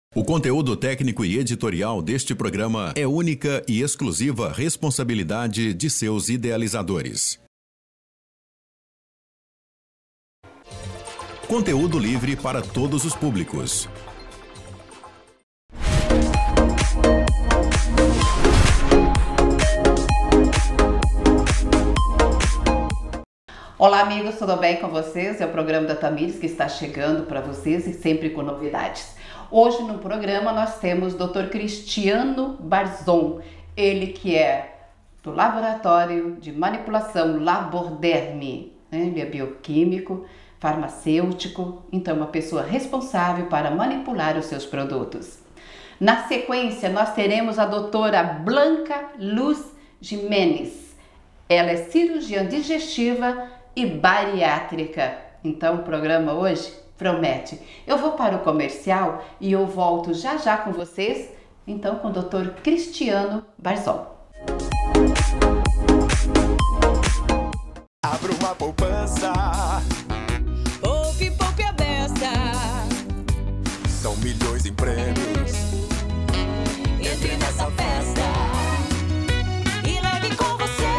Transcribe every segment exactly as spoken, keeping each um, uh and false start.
O conteúdo técnico e editorial deste programa é única e exclusiva responsabilidade de seus idealizadores. Conteúdo livre para todos os públicos. Olá amigos, tudo bem com vocês? É o programa da Tamires que está chegando para vocês e sempre com novidades. Hoje no programa nós temos o doutor Cristiano Barzon, ele que é do Laboratório de Manipulação Laborderm, né? Ele é bioquímico, farmacêutico, então uma pessoa responsável para manipular os seus produtos. Na sequência nós teremos a doutora Blanca Luz Jimenez, ela é cirurgiã digestiva e bariátrica, então o programa hoje promete. Eu vou para o comercial e eu volto já já com vocês, então com o doutor Cristiano Barzon. Abra uma poupança. Poupe, poupe a beça. São milhões em prêmios. Entre nessa festa e leve com você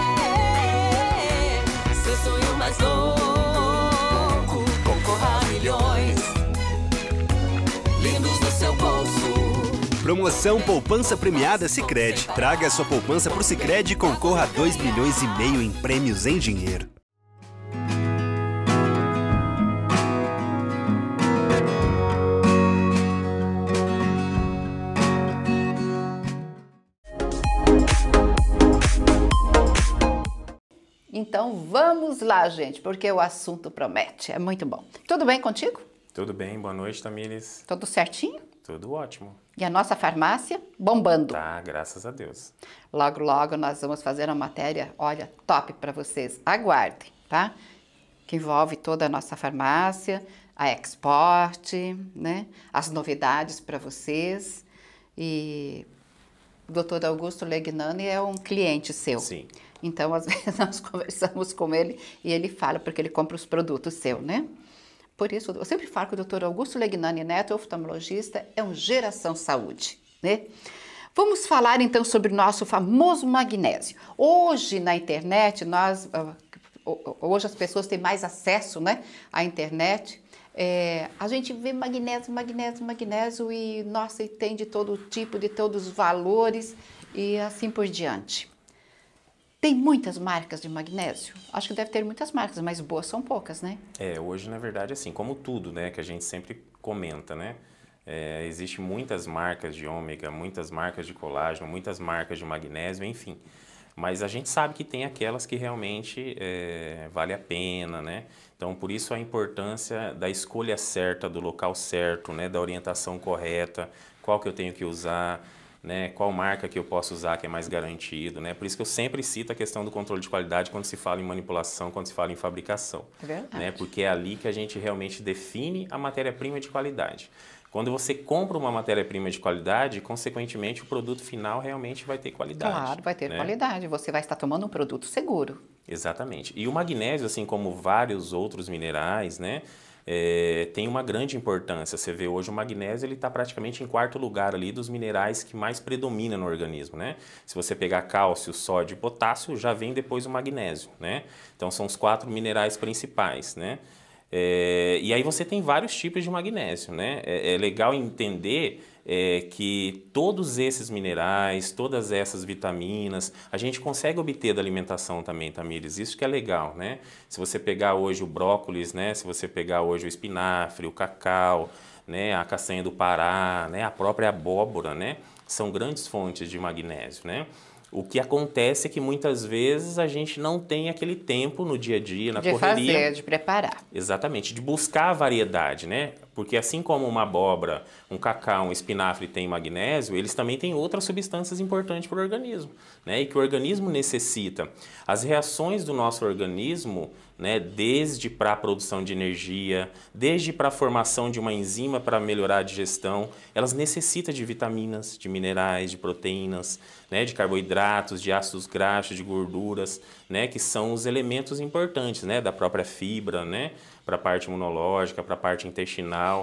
seu sonho mais louco. Concorra a milhões lindos no seu bolso. Promoção Poupança Premiada Sicredi. Traga a sua poupança pro Sicredi e concorra a dois milhões e meio em prêmios em dinheiro. Então vamos lá, gente, porque o assunto promete, é muito bom. Tudo bem contigo? Tudo bem, boa noite, Tamires. Tudo certinho? Tudo ótimo. E a nossa farmácia bombando. Tá, graças a Deus. Logo, logo nós vamos fazer uma matéria, olha, top para vocês. Aguardem, tá? Que envolve toda a nossa farmácia, a Export, né? As novidades para vocês. E o doutor Augusto Legnani é um cliente seu. Sim. Então, às vezes, nós conversamos com ele e ele fala porque ele compra os produtos seus, né? Por isso, eu sempre falo que o doutor Augusto Legnani Neto, oftalmologista, é um geração saúde, né? Vamos falar, então, sobre o nosso famoso magnésio. Hoje, na internet, nós... Hoje as pessoas têm mais acesso, né, à internet. É, a gente vê magnésio, magnésio, magnésio e, nossa, e tem de todo tipo, de todos os valores e assim por diante. Tem muitas marcas de magnésio? Acho que deve ter muitas marcas, mas boas são poucas, né? É, hoje, na verdade, assim, como tudo, né, que a gente sempre comenta, né? É, existe muitas marcas de ômega, muitas marcas de colágeno, muitas marcas de magnésio, enfim. Mas a gente sabe que tem aquelas que realmente é, vale a pena, né? Então, por isso a importância da escolha certa, do local certo, né? Da orientação correta, qual que eu tenho que usar, né, qual marca que eu posso usar que é mais garantido, né? Por isso que eu sempre cito a questão do controle de qualidade quando se fala em manipulação, quando se fala em fabricação. É verdade. Né? Porque é ali que a gente realmente define a matéria-prima de qualidade. Quando você compra uma matéria-prima de qualidade, consequentemente o produto final realmente vai ter qualidade. Claro, vai ter né? qualidade. Você vai estar tomando um produto seguro. Exatamente. E o magnésio, assim como vários outros minerais, né? É, tem uma grande importância. Você vê hoje o magnésio, ele está praticamente em quarto lugar ali dos minerais que mais predominam no organismo, né? Se você pegar cálcio, sódio e potássio, já vem depois o magnésio, né? Então são os quatro minerais principais, né? É, e aí você tem vários tipos de magnésio, né? É, é legal entender é, que todos esses minerais, todas essas vitaminas, a gente consegue obter da alimentação também, Tamires. Isso que é legal, né? Se você pegar hoje o brócolis, né? Se você pegar hoje o espinafre, o cacau, né? A castanha do Pará, né? A própria abóbora, né? São grandes fontes de magnésio, né? O que acontece é que muitas vezes a gente não tem aquele tempo no dia a dia, na de correria. De fazer, de preparar. Exatamente, de buscar a variedade, né? Porque assim como uma abóbora, um cacau, um espinafre tem magnésio, eles também têm outras substâncias importantes para o organismo, né? E que o organismo necessita. As reações do nosso organismo, né? Desde para a produção de energia, desde para a formação de uma enzima para melhorar a digestão, elas necessitam de vitaminas, de minerais, de proteínas, né? De carboidratos, de ácidos graxos, de gorduras, né? Que são os elementos importantes, né? Da própria fibra, né? Para a parte imunológica, para a parte intestinal.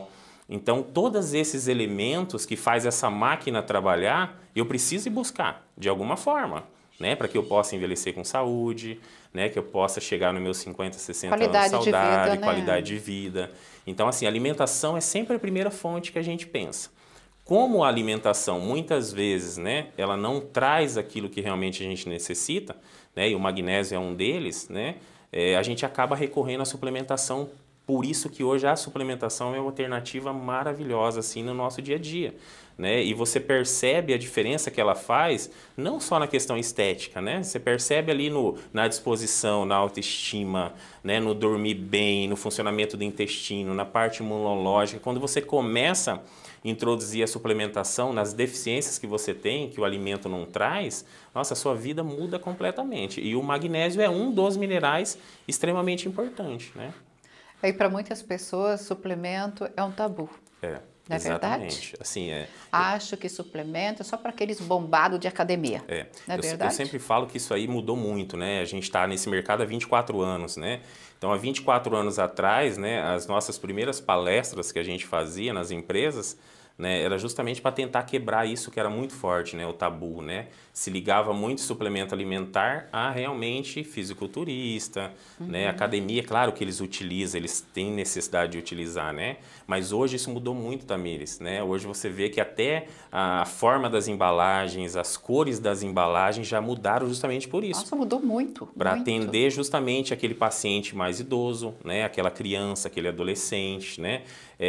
Então, todos esses elementos que faz essa máquina trabalhar, eu preciso ir buscar, de alguma forma, né? Para que eu possa envelhecer com saúde, né? Que eu possa chegar nos meus cinquenta, sessenta Qualidade anos de saudável, vida, né? qualidade de vida. Então, assim, alimentação é sempre a primeira fonte que a gente pensa. Como a alimentação, muitas vezes, né? Ela não traz aquilo que realmente a gente necessita, né? E o magnésio é um deles, né? É, a gente acaba recorrendo à suplementação. Por isso que hoje a suplementação é uma alternativa maravilhosa assim no nosso dia a dia, né? E você percebe a diferença que ela faz, não só na questão estética, né? Você percebe ali no, na disposição, na autoestima, né? No dormir bem, no funcionamento do intestino, na parte imunológica. Quando você começa a introduzir a suplementação nas deficiências que você tem, que o alimento não traz, nossa, a sua vida muda completamente. E o magnésio é um dos minerais extremamente importante, né? Aí para muitas pessoas, suplemento é um tabu. É, não é exatamente. verdade? Assim, é, Acho que suplemento é só para aqueles bombados de academia. é. Não é eu, verdade? eu sempre falo que isso aí mudou muito, né? A gente está nesse mercado há vinte e quatro anos, né? Então, há vinte e quatro anos atrás, né, as nossas primeiras palestras que a gente fazia nas empresas, né, era justamente para tentar quebrar isso que era muito forte, né, o tabu, né? Se ligava muito suplemento alimentar a realmente fisiculturista, uhum. né, academia, claro que eles utilizam, eles têm necessidade de utilizar, né? Mas hoje isso mudou muito, Tamires, né? Hoje você vê que até a forma das embalagens, as cores das embalagens já mudaram justamente por isso. Nossa, mudou muito. Para muito. atender justamente aquele paciente mais idoso, né? Aquela criança, aquele adolescente, né?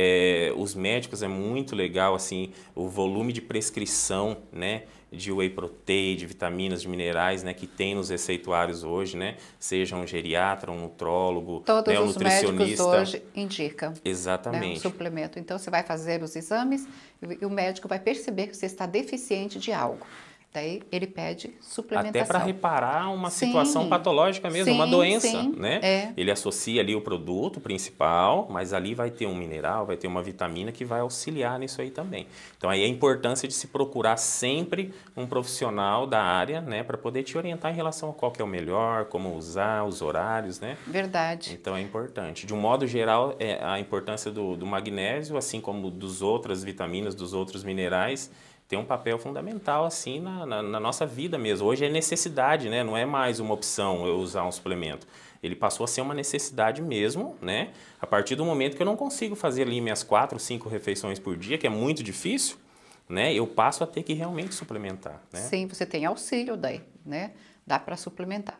É, os médicos é muito legal assim o volume de prescrição, né, de whey protein, de vitaminas, de minerais, né, que tem nos receituários hoje, né, seja um geriatra, um nutrólogo, todos né, um os nutricionista. médicos hoje indicam, exatamente, né, um suplemento. Então você vai fazer os exames e o médico vai perceber que você está deficiente de algo. Daí ele pede suplementação. Até para reparar uma sim, situação patológica mesmo, sim, uma doença, sim, né? É. Ele associa ali o produto principal, mas ali vai ter um mineral, vai ter uma vitamina que vai auxiliar nisso aí também. Então aí a importância de se procurar sempre um profissional da área, né, para poder te orientar em relação a qual que é o melhor, como usar, os horários, né? Verdade. Então é importante. De um modo geral, é a importância do, do magnésio, assim como dos outras vitaminas, dos outros minerais, tem um papel fundamental assim na, na, na nossa vida mesmo. Hoje é necessidade, né? Não é mais uma opção eu usar um suplemento. Ele passou a ser uma necessidade mesmo, né? A partir do momento que eu não consigo fazer ali minhas quatro, cinco refeições por dia, que é muito difícil, né? Eu passo a ter que realmente suplementar, né? Sim, você tem auxílio daí, né? Dá para suplementar.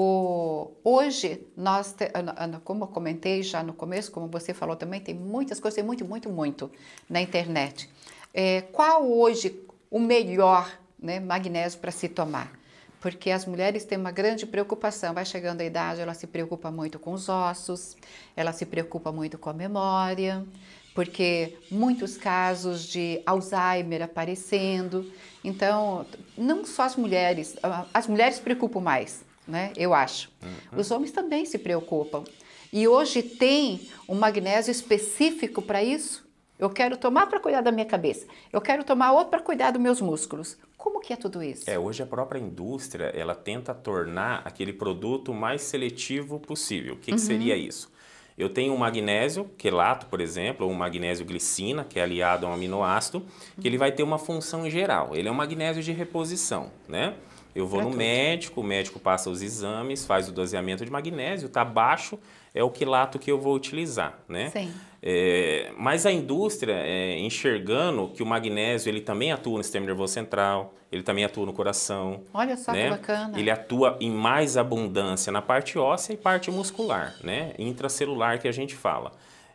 O, hoje, nós, te, como eu comentei já no começo, como você falou também, tem muitas coisas, tem muito, muito, muito na internet. É, qual hoje o melhor, né, magnésio para se tomar? Porque as mulheres têm uma grande preocupação, vai chegando a idade, ela se preocupa muito com os ossos, ela se preocupa muito com a memória, porque muitos casos de Alzheimer aparecendo. Então, não só as mulheres, as mulheres se preocupam mais, né, eu acho. Uhum. Os homens também se preocupam. E hoje tem um magnésio específico para isso. Eu quero tomar para cuidar da minha cabeça. Eu quero tomar outro para cuidar dos meus músculos. Como que é tudo isso? É, hoje a própria indústria, ela tenta tornar aquele produto mais seletivo possível. O que, uhum. que seria isso? Eu tenho um magnésio quelato, por exemplo, ou um magnésio glicina, que é aliado a um aminoácido, que ele vai ter uma função geral. Ele é um magnésio de reposição, né? Eu vou pra no tudo. médico, o médico passa os exames, faz o doseamento de magnésio, está baixo, é o quilato que eu vou utilizar, né? Sim. É, mas a indústria, é, enxergando que o magnésio ele também atua no sistema nervoso central, ele também atua no coração. Olha só, né? Que bacana. Ele atua em mais abundância na parte óssea e parte muscular, né? Intracelular que a gente fala.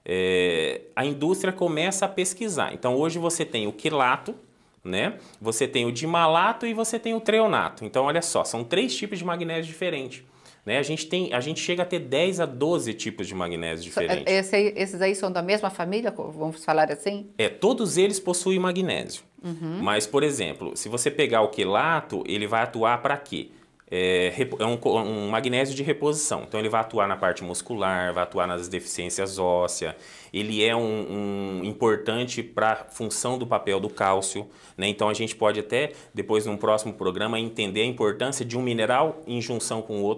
É, a indústria começa a pesquisar. Então hoje você tem o quilato, né? Você tem o dimalato e você tem o treonato. Então olha só, são três tipos de magnésio diferentes. Né? A, gente tem, a gente chega a ter dez a doze tipos de magnésio diferentes. Esse aí, esses aí são da mesma família, vamos falar assim? É, todos eles possuem magnésio. Uhum. Mas, por exemplo, se você pegar o quelato, ele vai atuar para quê? É, é um, um magnésio de reposição. Então, ele vai atuar na parte muscular, vai atuar nas deficiências ósseas. Ele é um, um importante para a função do papel do cálcio. Né? Então, a gente pode até, depois, num próximo programa, entender a importância de um mineral em junção com o outro,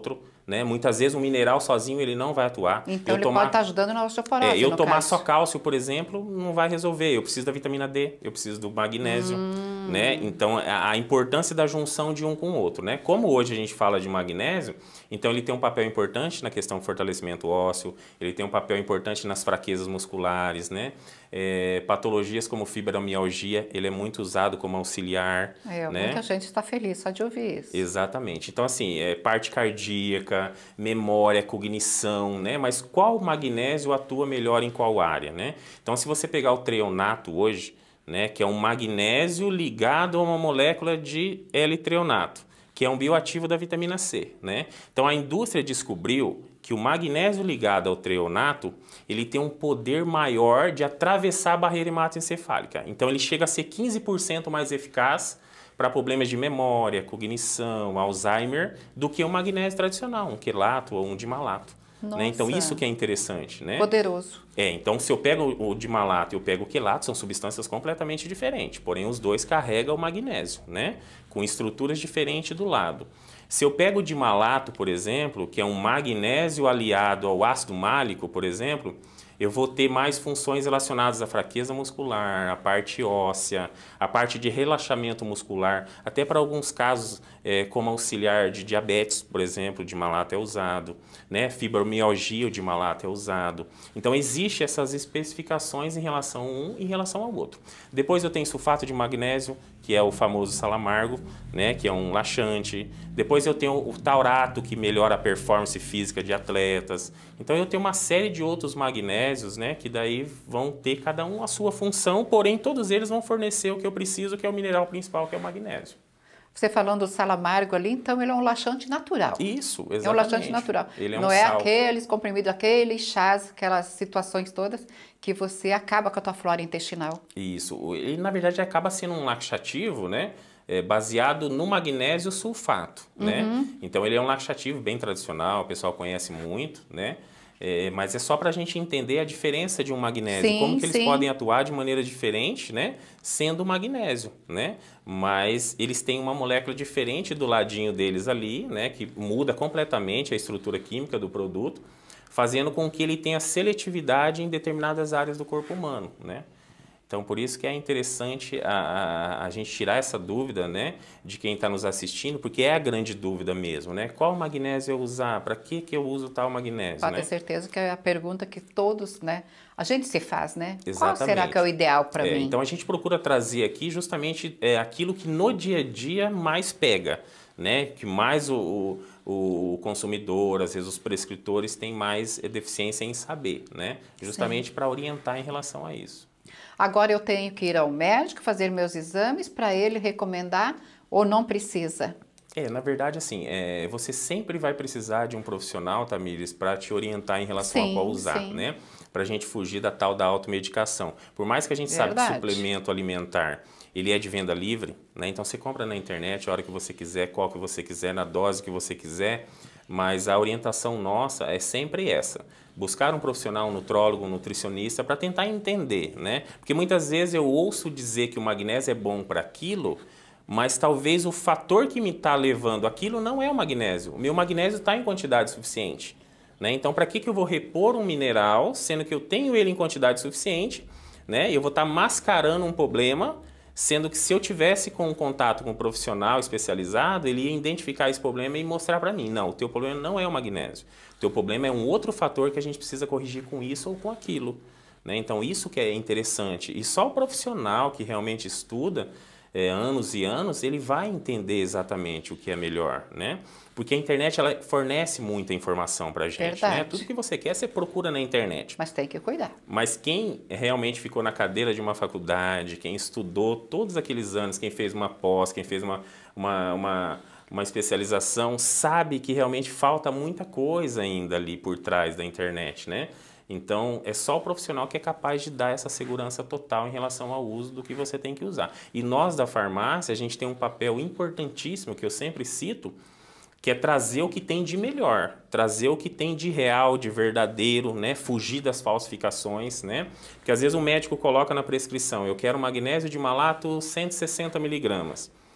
né? Muitas vezes o mineral sozinho ele não vai atuar. Então eu ele tomar, pode estar ajudando na osteoporose, é, eu no tomar caso. só cálcio, por exemplo, não vai resolver. Eu preciso da vitamina D, eu preciso do magnésio, Hum. né? Então a, a importância da junção de um com o outro, né? Como hoje a gente fala de magnésio, então ele tem um papel importante na questão do fortalecimento ósseo, ele tem um papel importante nas fraquezas musculares, né? É, patologias como fibromialgia, ele é muito usado como auxiliar, É, né? muita gente está feliz só de ouvir isso. Exatamente. Então, assim, é parte cardíaca, memória, cognição, né? Mas qual magnésio atua melhor em qual área, né? Então, se você pegar o treonato hoje, né? Que é um magnésio ligado a uma molécula de L-treonato, que é um bioativo da vitamina C, né? Então, a indústria descobriu que o magnésio ligado ao treonato, ele tem um poder maior de atravessar a barreira hematoencefálica. Então, ele chega a ser quinze por cento mais eficaz para problemas de memória, cognição, Alzheimer, do que o magnésio tradicional, um quelato ou um dimalato. Né? Então, Nossa. isso que é interessante, né? Poderoso. É, então se eu pego o dimalato e eu pego o quelato, são substâncias completamente diferentes, porém os dois carregam o magnésio, né? Com estruturas diferentes do lado. Se eu pego o dimalato, por exemplo, que é um magnésio aliado ao ácido málico, por exemplo, eu vou ter mais funções relacionadas à fraqueza muscular, à parte óssea, à parte de relaxamento muscular, até para alguns casos, é, como auxiliar de diabetes, por exemplo, o dimalato é usado, né? Fibromialgia, o dimalato é usado. Então, existem essas especificações em relação a um e em relação ao outro. Depois eu tenho sulfato de magnésio, que é o famoso salamargo, né? Que é um laxante. Depois eu tenho o taurato, que melhora a performance física de atletas. Então, eu tenho uma série de outros magnésios, né? Que daí vão ter cada um a sua função, porém todos eles vão fornecer o que eu preciso, que é o mineral principal, que é o magnésio. Você falando do salamargo ali, então ele é um laxante natural. Isso, exatamente. É um laxante natural. Ele é um Não é sal. aqueles comprimidos, aqueles chás, aquelas situações todas que você acaba com a tua flora intestinal. Isso. Ele, na verdade, acaba sendo um laxativo, né? É, baseado no magnésio sulfato, né? Então, ele é um laxativo bem tradicional, o pessoal conhece muito, né? É, mas é só para a gente entender a diferença de um magnésio, Sim, como que eles sim. podem atuar de maneira diferente, né? Sendo magnésio, né? Mas eles têm uma molécula diferente do ladinho deles ali, né? Que muda completamente a estrutura química do produto, fazendo com que ele tenha seletividade em determinadas áreas do corpo humano, né? Então, por isso que é interessante a, a, a gente tirar essa dúvida, né, de quem está nos assistindo, porque é a grande dúvida mesmo, né? Qual magnésio eu usar? Para que, que eu uso tal magnésio, Pode né? ter certeza que é a pergunta que todos, né, a gente se faz, né? Qual Exatamente. será que é o ideal para É, mim? então, a gente procura trazer aqui justamente é, aquilo que no dia a dia mais pega, né? Que mais o, o, o consumidor, às vezes os prescritores, têm mais deficiência em saber, né? Justamente para orientar em relação a isso. Agora eu tenho que ir ao médico, fazer meus exames para ele recomendar ou não precisa? É, na verdade, assim, é, você sempre vai precisar de um profissional, Tamires, para te orientar em relação Sim, a qual usar, sim. né? Para a gente fugir da tal da automedicação. Por mais que a gente saiba que Verdade. suplemento alimentar, ele é de venda livre, né? Então você compra na internet a hora que você quiser, qual que você quiser, na dose que você quiser, mas a orientação nossa é sempre essa. Buscar um profissional, um nutrólogo, um nutricionista, para tentar entender, né? Porque muitas vezes eu ouço dizer que o magnésio é bom para aquilo, mas talvez o fator que me está levando aquilo não é o magnésio. O meu magnésio está em quantidade suficiente, né? Então, para que, que eu vou repor um mineral, sendo que eu tenho ele em quantidade suficiente, né? E eu vou estar mascarando um problema, sendo que se eu tivesse com um contato com um profissional especializado, ele ia identificar esse problema e mostrar para mim, não, o teu problema não é o magnésio, o teu problema é um outro fator que a gente precisa corrigir com isso ou com aquilo, né? Então, isso que é interessante. E só o profissional que realmente estuda é, anos e anos, ele vai entender exatamente o que é melhor, né? Porque a internet, ela fornece muita informação para a gente, Verdade. né? Tudo que você quer, você procura na internet. Mas tem que cuidar. Mas quem realmente ficou na cadeira de uma faculdade, quem estudou todos aqueles anos, quem fez uma pós, quem fez uma, uma, uma, uma especialização, sabe que realmente falta muita coisa ainda ali por trás da internet, né? Então, é só o profissional que é capaz de dar essa segurança total em relação ao uso do que você tem que usar. E nós, da farmácia, a gente tem um papel importantíssimo, que eu sempre cito, que é trazer o que tem de melhor, trazer o que tem de real, de verdadeiro, né? Fugir das falsificações, né? Porque às vezes o médico coloca na prescrição, eu quero magnésio de malato cento e sessenta miligramas.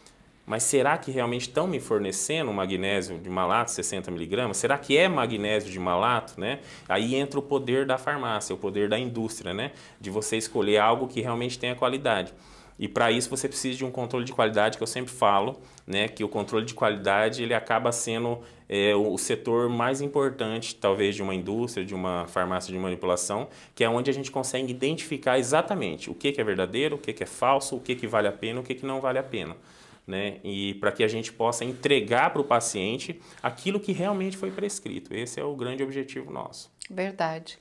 mas será que realmente estão me fornecendo magnésio de malato, sessenta miligramas? Será que é magnésio de malato, né? Aí entra o poder da farmácia, o poder da indústria, né? De você escolher algo que realmente tenha qualidade. E para isso você precisa de um controle de qualidade, que eu sempre falo, né, que o controle de qualidade ele acaba sendo é, o setor mais importante, talvez, de uma indústria, de uma farmácia de manipulação, que é onde a gente consegue identificar exatamente o que, que é verdadeiro, o que, que é falso, o que, que vale a pena, o que, que não vale a pena. Né? E para que a gente possa entregar para o paciente aquilo que realmente foi prescrito. Esse é o grande objetivo nosso. Verdade.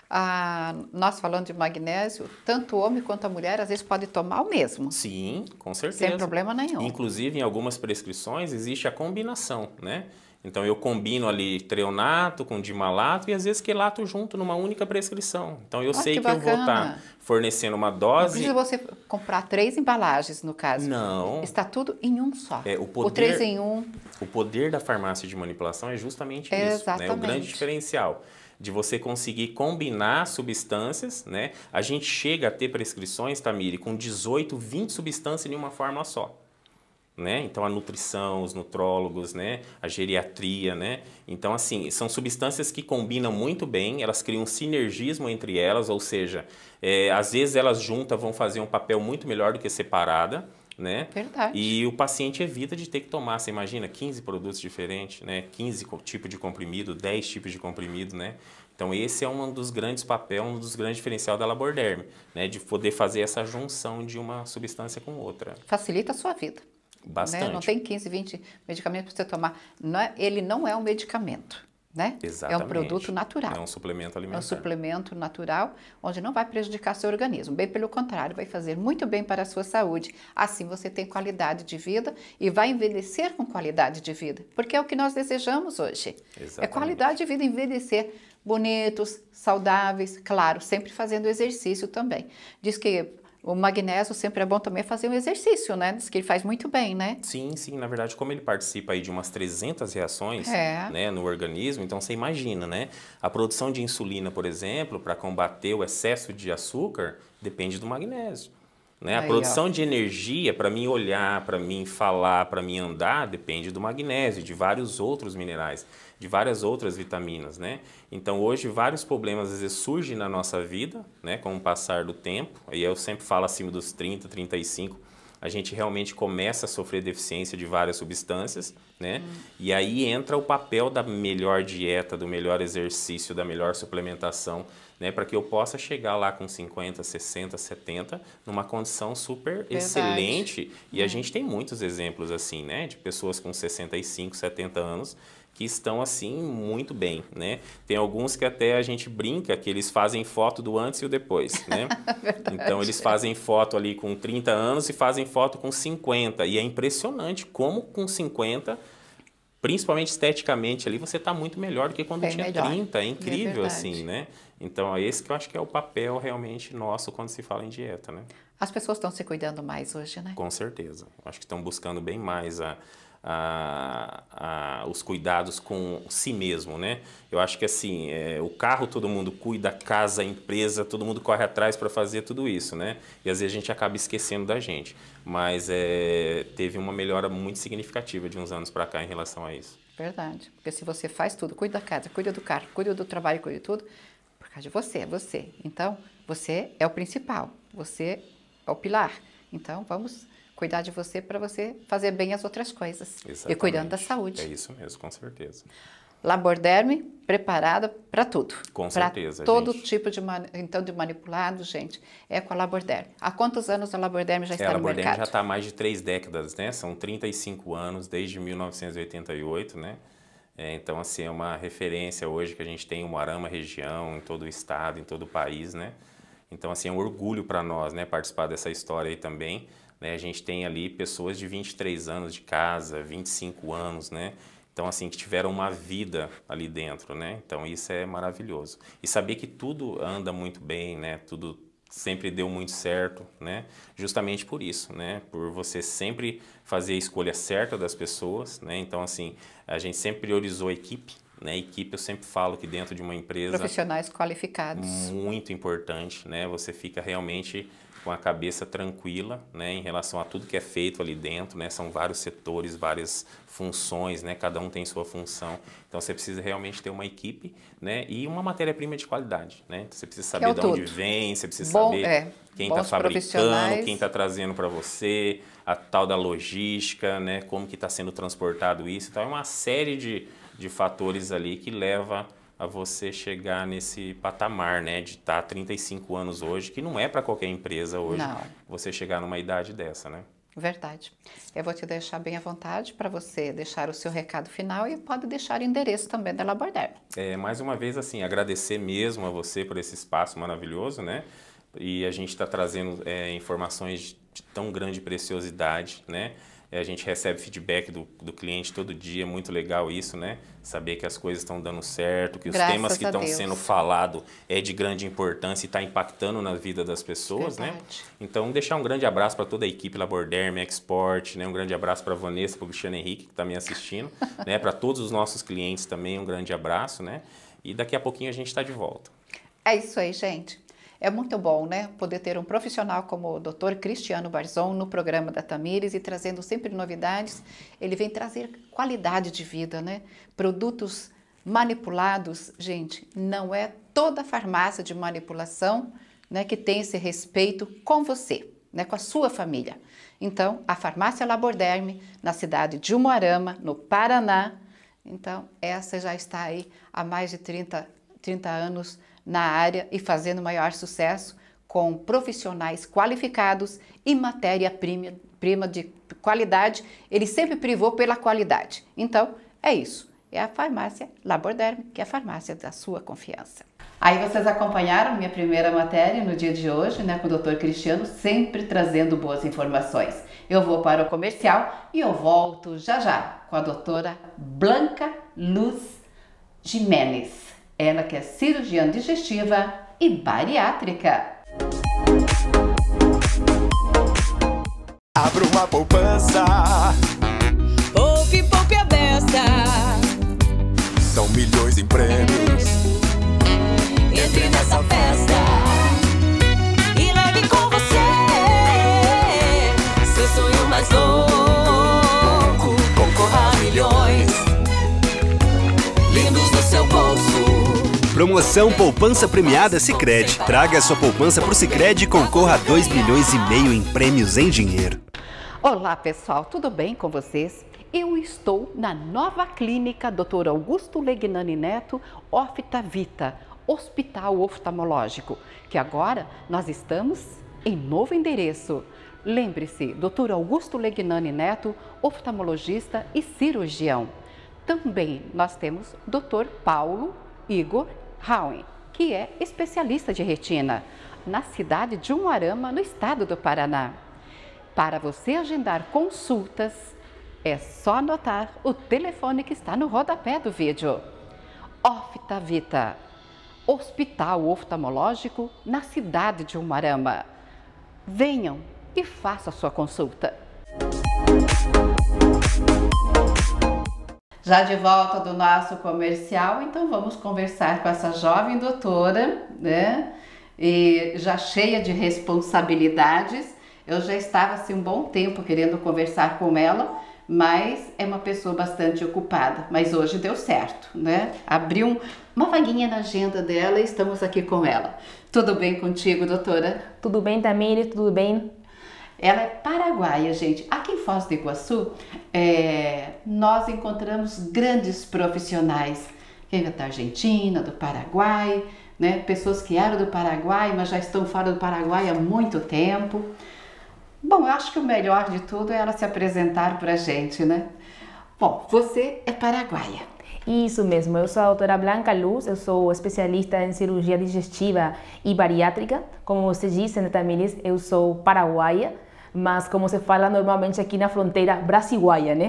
Ah, nós falando de magnésio, tanto o homem quanto a mulher às vezes pode tomar o mesmo. Sim, com certeza. Sem problema nenhum. Inclusive, em algumas prescrições existe a combinação, né? Então eu combino ali treonato com dimalato e às vezes quelato junto numa única prescrição. Então eu Ah, sei que que, eu vou estar bacana. fornecendo uma Não dose. precisa você comprar três embalagens, no caso. Não. Está tudo em um só. É, o O poder- três em um. O poder da farmácia de manipulação é justamente É, isso, né? O exatamente. grande diferencial de você conseguir combinar substâncias, né? A gente chega a ter prescrições, Tamiri, com dezoito, vinte substâncias em uma fórmula só. Né? Então a nutrição, os nutrólogos, né? A geriatria, né? Então assim, são substâncias que combinam muito bem, elas criam um sinergismo entre elas, ou seja, é, às vezes elas juntas vão fazer um papel muito melhor do que separada, né? Verdade. E o paciente evita de ter que tomar, você imagina, quinze produtos diferentes, né? quinze tipos de comprimido, dez tipos de comprimido, né? Então esse é um dos grandes papéis, um dos grandes diferenciais da Laborderm, né? De poder fazer essa junção de uma substância com outra. Facilita a sua vida. Bastante. Né? Não tem quinze, vinte medicamentos para você tomar. Não é- ele não é um medicamento, né? Exatamente. É um produto natural. É um suplemento É um alimentar. suplemento natural, onde não vai prejudicar seu organismo. Bem pelo contrário, vai fazer muito bem para a sua saúde. Assim você tem qualidade de vida e vai envelhecer com qualidade de vida. Porque é o que nós desejamos hoje. É Exatamente. qualidade de vida, envelhecer bonitos, saudáveis, claro, sempre fazendo exercício também. Diz que o magnésio sempre é bom também fazer um exercício, né? Diz que ele faz muito bem, né? Sim, sim, na verdade, como ele participa aí de umas trezentas reações, É. né, no organismo, então você imagina, né? A produção de insulina, por exemplo, para combater o excesso de açúcar, depende do magnésio. Né? A Aí, produção ó. de energia, para mim olhar, para mim falar, para mim andar, depende do magnésio, de vários outros minerais, de várias outras vitaminas, né? Então hoje vários problemas às vezes surgem na nossa vida, né, com o passar do tempo, e eu sempre falo acima dos trinta, trinta e cinco, a gente realmente começa a sofrer deficiência de várias substâncias, né? Hum. E aí entra o papel da melhor dieta, do melhor exercício, da melhor suplementação, né? Para que eu possa chegar lá com cinquenta, sessenta, setenta, numa condição super excelente. E a gente tem muitos exemplos assim, né? De pessoas com sessenta e cinco, setenta anos que estão assim muito bem, né? Tem alguns que até a gente brinca que eles fazem foto do antes e o depois, né? Então eles fazem foto ali com trinta anos e fazem foto com cinquenta, e é impressionante como com cinquenta, principalmente esteticamente ali, você está muito melhor do que quando Bem tinha melhor. trinta, é É incrível verdade. assim, né? Então é esse que eu acho que é o papel realmente nosso quando se fala em dieta, né? As pessoas estão se cuidando mais hoje, né? Com certeza. Acho que estão buscando bem mais a, a, a, os cuidados com si mesmo, né? Eu acho que assim, é, o carro todo mundo cuida, a casa, a empresa, todo mundo corre atrás para fazer tudo isso, né? E às vezes a gente acaba esquecendo da gente. Mas é, teve uma melhora muito significativa de uns anos para cá em relação a isso. Verdade. Porque se você faz tudo, cuida da casa, cuida do carro, cuida do trabalho, cuida de tudo, por causa de você, é você. Então, você é o principal, você é o pilar. Então, vamos cuidar de você para você fazer bem as outras coisas. E cuidando da saúde. É isso mesmo, com certeza. Laborderm preparada para tudo. Com Pra certeza, todo gente. tipo de, mani- então, de manipulado, gente, é com a Laborderm. Há quantos anos a Laborderm já É, está a no Laborderm mercado? já está há mais de três décadas, né? São trinta e cinco anos, desde mil novecentos e oitenta e oito, né? É, então, assim, é uma referência hoje que a gente tem em Umuarama região, em todo o estado, em todo o país, né? Então, assim, é um orgulho para nós, né? Participar dessa história aí também, né? A gente tem ali pessoas de vinte e três anos de casa, vinte e cinco anos, né? Então, assim, que tiveram uma vida ali dentro, né? Então, isso é maravilhoso. E saber que tudo anda muito bem, né? Tudo sempre deu muito certo, né? Justamente por isso, né? Por você sempre fazer a escolha certa das pessoas, né? Então, assim, a gente sempre priorizou a equipe, né? Equipe, eu sempre falo que dentro de uma empresa Profissionais qualificados. muito importante, né? Você fica realmente com a cabeça tranquila, né, em relação a tudo que é feito ali dentro, né, são vários setores, várias funções, né, cada um tem sua função, então você precisa realmente ter uma equipe, né, e uma matéria-prima de qualidade, né, então, você precisa saber de onde vem, você precisa Bom, saber é, quem está fabricando, quem está trazendo para você, a tal da logística, né, como que está sendo transportado isso, então é uma série de, de fatores ali que leva a você chegar nesse patamar, né, de estar trinta e cinco anos hoje, que não é para qualquer empresa hoje, não. Você chegar numa idade dessa, né? Verdade. Eu vou te deixar bem à vontade para você deixar o seu recado final e pode deixar o endereço também da Laborderm. É, mais uma vez, assim, agradecer mesmo a você por esse espaço maravilhoso, né? E a gente está trazendo é, informações de tão grande preciosidade, né? A gente recebe feedback do, do cliente todo dia, é muito legal isso, né? Saber que as coisas estão dando certo, que os Graças temas que estão Deus. sendo falados é de grande importância e está impactando na vida das pessoas, Verdade. né? Então, deixar um grande abraço para toda a equipe Laborderm, Export, né? Um grande abraço para a Vanessa, para o Cristiano Henrique, que está me assistindo, né? Para todos os nossos clientes também, um grande abraço, né? E daqui a pouquinho a gente está de volta. É isso aí, gente. É muito bom, né, poder ter um profissional como o doutor Cristiano Barzon no programa da Tamires e trazendo sempre novidades. Ele vem trazer qualidade de vida, né? Produtos manipulados, gente, não é toda farmácia de manipulação, né, que tem esse respeito com você, né, com a sua família. Então, a farmácia Laborderm, na cidade de Umuarama, no Paraná, então, essa já está aí há mais de trinta, trinta anos na área e fazendo maior sucesso com profissionais qualificados e matéria-prima prima de qualidade. Ele sempre privou pela qualidade. Então, é isso. É a farmácia Laborderm, que é a farmácia da sua confiança. Aí vocês acompanharam minha primeira matéria no dia de hoje, né, com o doutor Cristiano, sempre trazendo boas informações. Eu vou para o comercial e eu volto já já com a doutora Blanca Luz Jimenez. Ela que é cirurgiã digestiva e bariátrica. Abra uma poupança. Poupe, poupe a beça. São milhões em prêmios. Entre nessa festa e leve com você seu sonho mais louco. Concorra a milhões lindos no seu bolso. Promoção Poupança Premiada Sicredi. Traga a sua poupança pro Sicredi e concorra a dois milhões e meio em prêmios em dinheiro. Olá pessoal, tudo bem com vocês? Eu estou na nova clínica doutor Augusto Legnani Neto, Oftavita, Hospital Oftalmológico, que agora nós estamos em novo endereço. Lembre-se, doutor Augusto Legnani Neto, oftalmologista e cirurgião. Também nós temos doutor Paulo Igor Rauen, que é especialista de retina, na cidade de Umuarama, no estado do Paraná. Para você agendar consultas, é só anotar o telefone que está no rodapé do vídeo. Oftavita, Hospital Oftalmológico, na cidade de Umuarama. Venham e façam a sua consulta. Já de volta do nosso comercial, então vamos conversar com essa jovem doutora, né? E já cheia de responsabilidades. Eu já estava assim um bom tempo querendo conversar com ela, mas é uma pessoa bastante ocupada. Mas hoje deu certo, né? Abriu um, uma vaguinha na agenda dela e estamos aqui com ela. Tudo bem contigo, doutora? Tudo bem, Tamires? Tudo bem? Ela é paraguaia, gente. Aqui em Foz do Iguaçu, é, nós encontramos grandes profissionais. Quem é da Argentina, do Paraguai, né? Pessoas que eram do Paraguai, mas já estão fora do Paraguai há muito tempo. Bom, eu acho que o melhor de tudo é ela se apresentar para a gente, né? Bom, você é paraguaia. Isso mesmo, eu sou a doutora Blanca Luz, eu sou especialista em cirurgia digestiva e bariátrica. Como você disse, né, Tamires, eu sou paraguaia, mas como se fala normalmente aqui na fronteira, brasiguaia, né?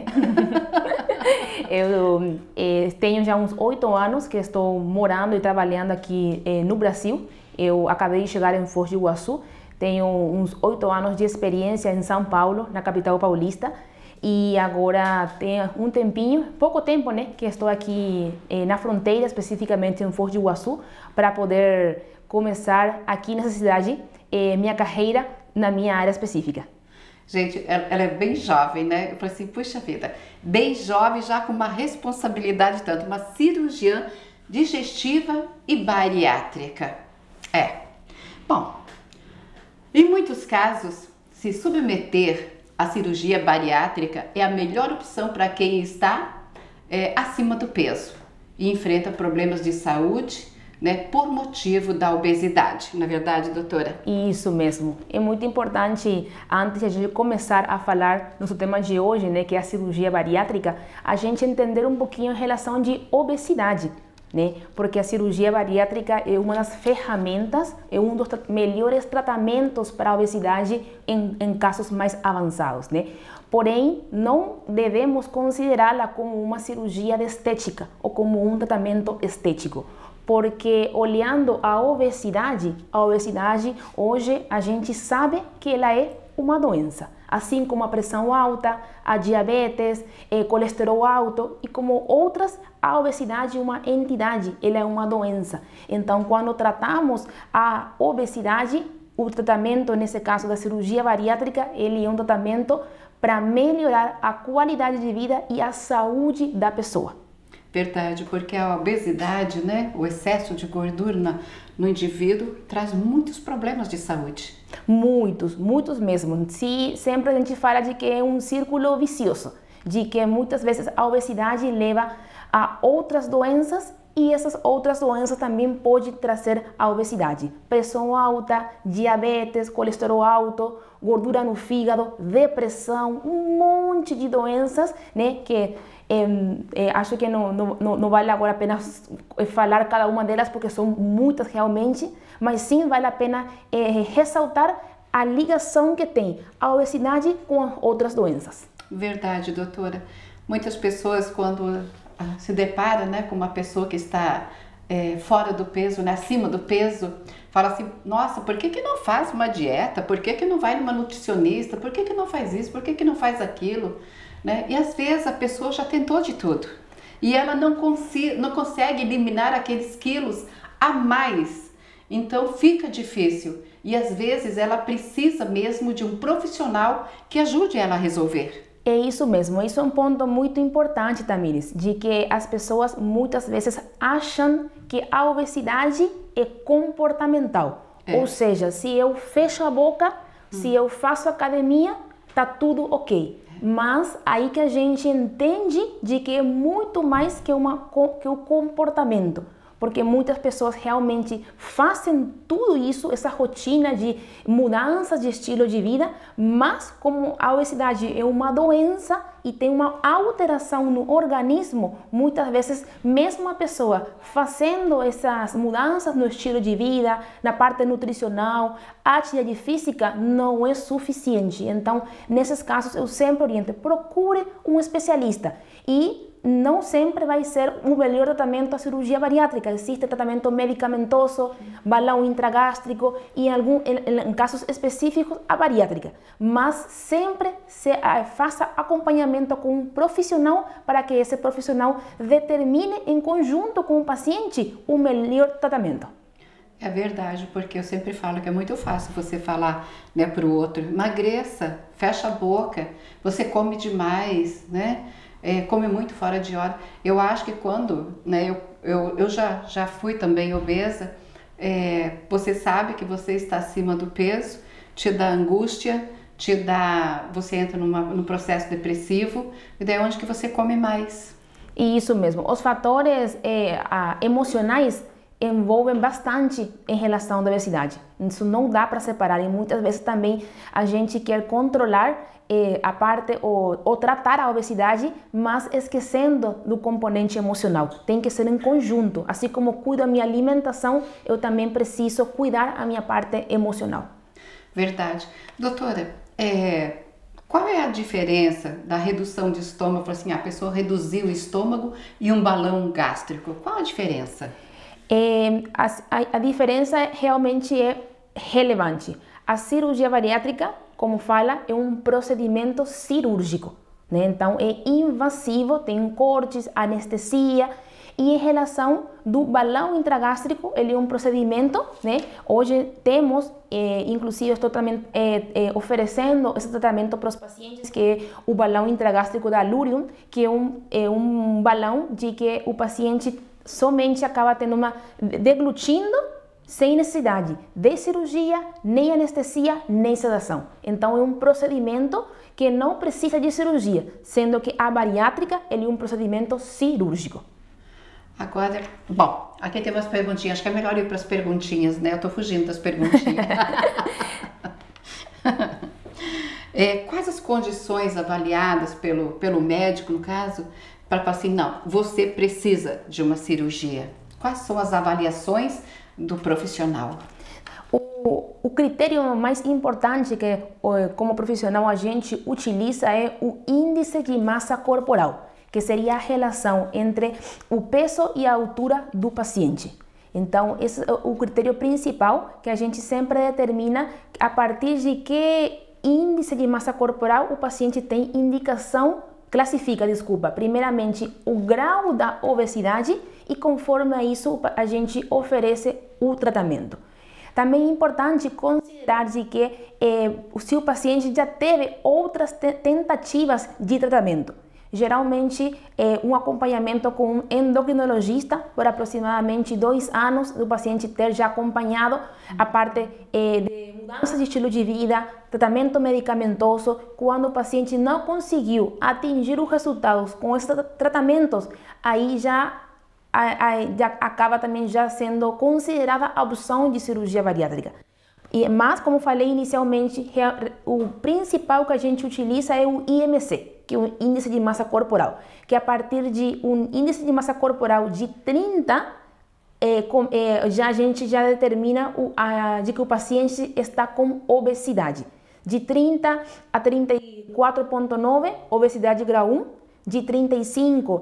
Eu eh, tenho já uns oito anos que estou morando e trabalhando aqui eh, no Brasil. Eu acabei de chegar em Foz do Iguaçu, tenho uns oito anos de experiência em São Paulo, na capital paulista. E agora tem um tempinho, pouco tempo, né, que estou aqui eh, na fronteira, especificamente em Foz do Iguaçu, para poder começar aqui nessa cidade eh, minha carreira na minha área específica. Gente, ela é bem jovem, né? Eu falei assim, puxa vida, bem jovem, já com uma responsabilidade tanto, uma cirurgiã digestiva e bariátrica. É. Bom, em muitos casos, se submeter à cirurgia bariátrica é a melhor opção para quem está é, acima do peso e enfrenta problemas de saúde, né, por motivo da obesidade. Na verdade, doutora? Isso mesmo. É muito importante, antes de a gente começar a falar no tema de hoje, né, que é a cirurgia bariátrica, a gente entender um pouquinho em relação de obesidade, né? Porque a cirurgia bariátrica é uma das ferramentas, é um dos melhores tratamentos para a obesidade em, em casos mais avançados, né? Porém, não devemos considerá-la como uma cirurgia de estética ou como um tratamento estético. Porque olhando a obesidade, a obesidade hoje a gente sabe que ela é uma doença, assim como a pressão alta, a diabetes, o colesterol alto e como outras, a obesidade é uma entidade, ela é uma doença. Então, quando tratamos a obesidade, o tratamento, nesse caso da cirurgia bariátrica, ele é um tratamento para melhorar a qualidade de vida e a saúde da pessoa. Verdade, porque a obesidade, né, o excesso de gordura na, no indivíduo traz muitos problemas de saúde. Muitos, muitos mesmo. Se sempre a gente fala de que é um círculo vicioso, de que muitas vezes a obesidade leva a outras doenças e essas outras doenças também podem trazer a obesidade. Pressão alta, diabetes, colesterol alto, gordura no fígado, depressão, um monte de doenças, né, que É, é, acho que não, não, não vale agora a pena falar cada uma delas porque são muitas realmente, mas sim vale a pena é, ressaltar a ligação que tem a obesidade com as outras doenças. Verdade, doutora. Muitas pessoas quando ah, se deparam, né, com uma pessoa que está é, fora do peso, né, acima do peso, fala assim, nossa, por que que não faz uma dieta? Por que que não vai numa nutricionista? Por que que não faz isso? Por que que não faz aquilo? Né? E às vezes a pessoa já tentou de tudo e ela não, não consegue eliminar aqueles quilos a mais, então fica difícil e às vezes ela precisa mesmo de um profissional que ajude ela a resolver. É isso mesmo, isso é um ponto muito importante, Tamires, de que as pessoas muitas vezes acham que a obesidade é comportamental, é. Ou seja, se eu fecho a boca, hum. se eu faço academia, tá tudo ok. Mas aí que a gente entende de que é muito mais que, uma, que o comportamento. Porque muitas pessoas realmente fazem tudo isso, essa rotina de mudanças de estilo de vida, mas como a obesidade é uma doença e tem uma alteração no organismo, muitas vezes mesmo a pessoa fazendo essas mudanças no estilo de vida, na parte nutricional, a atividade física não é suficiente. Então, nesses casos, eu sempre oriento, procure um especialista e não sempre vai ser o melhor tratamento a cirurgia bariátrica. Existe tratamento medicamentoso, balão intragástrico e em, algum, em, em casos específicos a bariátrica. Mas sempre se uh, faça acompanhamento com um profissional para que esse profissional determine em conjunto com o paciente o melhor tratamento. É verdade, porque eu sempre falo que é muito fácil você falar, né, para o outro, emagreça, fecha a boca, você come demais, né? É, come muito fora de hora. Eu acho que quando, né, eu, eu, eu já, já fui também obesa, é, você sabe que você está acima do peso, te dá angústia, te dá, você entra numa, num processo depressivo, e daí é onde que você come mais. Isso mesmo, os fatores é, a, emocionais envolvem bastante em relação à obesidade. Isso não dá para separar e muitas vezes também a gente quer controlar eh, a parte ou, ou tratar a obesidade, mas esquecendo do componente emocional. Tem que ser em conjunto. Assim como cuido da minha alimentação, eu também preciso cuidar a minha parte emocional. Verdade. Doutora, é, qual é a diferença da redução de estômago? Assim, a pessoa reduziu o estômago e um balão gástrico. Qual a diferença? É, a, a, a diferença realmente é relevante. A cirurgia bariátrica, como fala, é um procedimento cirúrgico, né? Então é invasivo, tem cortes, anestesia, E em relação do balão intragástrico, ele é um procedimento, né? Hoje temos, eh, inclusive estou também eh, eh, oferecendo esse tratamento para os pacientes, que é o balão intragástrico da Allurium, que é um, é um balão de que o paciente somente acaba tendo uma, deglutindo sem necessidade de cirurgia, nem anestesia, nem sedação. Então é um procedimento que não precisa de cirurgia, sendo que a bariátrica ele é um procedimento cirúrgico. Agora, bom, aqui tem umas perguntinhas, acho que é melhor ir para as perguntinhas, né? Eu tô fugindo das perguntinhas. é, quais as condições avaliadas pelo, pelo médico, no caso, para falar assim, não, você precisa de uma cirurgia? Quais são as avaliações do profissional? O, o critério mais importante que, como profissional, a gente utiliza é o índice de massa corporal, que seria a relação entre o peso e a altura do paciente. Então, esse é o critério principal que a gente sempre determina a partir de que índice de massa corporal o paciente tem indicação, classifica, desculpa, primeiramente o grau da obesidade e conforme a isso a gente oferece o tratamento. Também é importante considerar de que eh, se o paciente já teve outras tentativas de tratamento. Geralmente, é, um acompanhamento com um endocrinologista por aproximadamente dois anos, do paciente ter já acompanhado a parte é, de mudança de estilo de vida, tratamento medicamentoso. Quando o paciente não conseguiu atingir os resultados com esses tratamentos, aí já, aí já acaba também já sendo considerada a opção de cirurgia bariátrica. E, mas, como falei inicialmente, o principal que a gente utiliza é o I M C, que é o índice de massa corporal, que a partir de um índice de massa corporal de trinta, é, com, é, já a gente já determina o, a, de que o paciente está com obesidade. De trinta a trinta e quatro vírgula nove, obesidade grau um. De trinta e cinco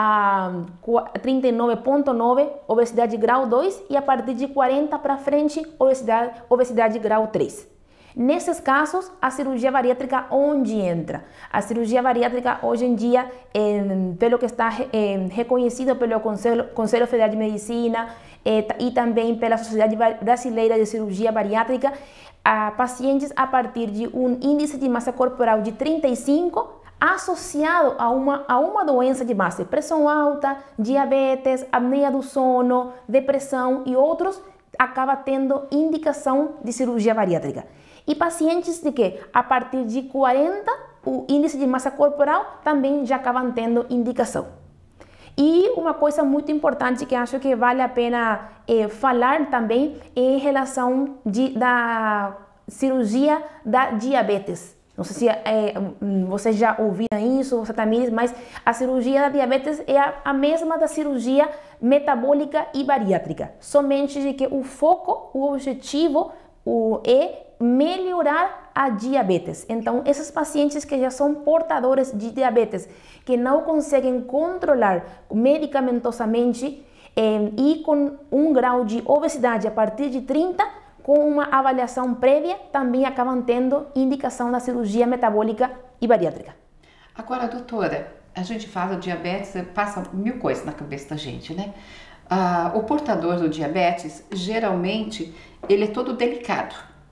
a trinta e nove vírgula nove, obesidade grau dois, e a partir de quarenta para frente, obesidade, obesidade grau três. Nesses casos, a cirurgia bariátrica onde entra? A cirurgia bariátrica hoje em dia, é, pelo que está é, reconhecido pelo Conselho, Conselho Federal de Medicina é, e também pela Sociedade Brasileira de Cirurgia Bariátrica, a pacientes a partir de um índice de massa corporal de trinta e cinco, associado a uma, a uma doença de base, pressão alta, diabetes, apneia do sono, depressão e outros, acaba tendo indicação de cirurgia bariátrica. E pacientes de que a partir de quarenta, o índice de massa corporal também já acabam tendo indicação. E uma coisa muito importante que acho que vale a pena eh, falar também é em relação de, da cirurgia da diabetes. Não sei se é, vocês já ouviram isso, você também, mas a cirurgia da diabetes é a, a mesma da cirurgia metabólica e bariátrica. Somente de que o foco, o objetivo o, é melhorar a diabetes. Então, esses pacientes que já são portadores de diabetes, que não conseguem controlar medicamentosamente eh, e com um grau de obesidade a partir de trinta, com uma avaliação prévia, também acabam tendo indicação da cirurgia metabólica e bariátrica. Agora, doutora, a gente fala de diabetes, passa mil coisas na cabeça da gente, né? Ah, o portador do diabetes, geralmente, ele é todo delicado.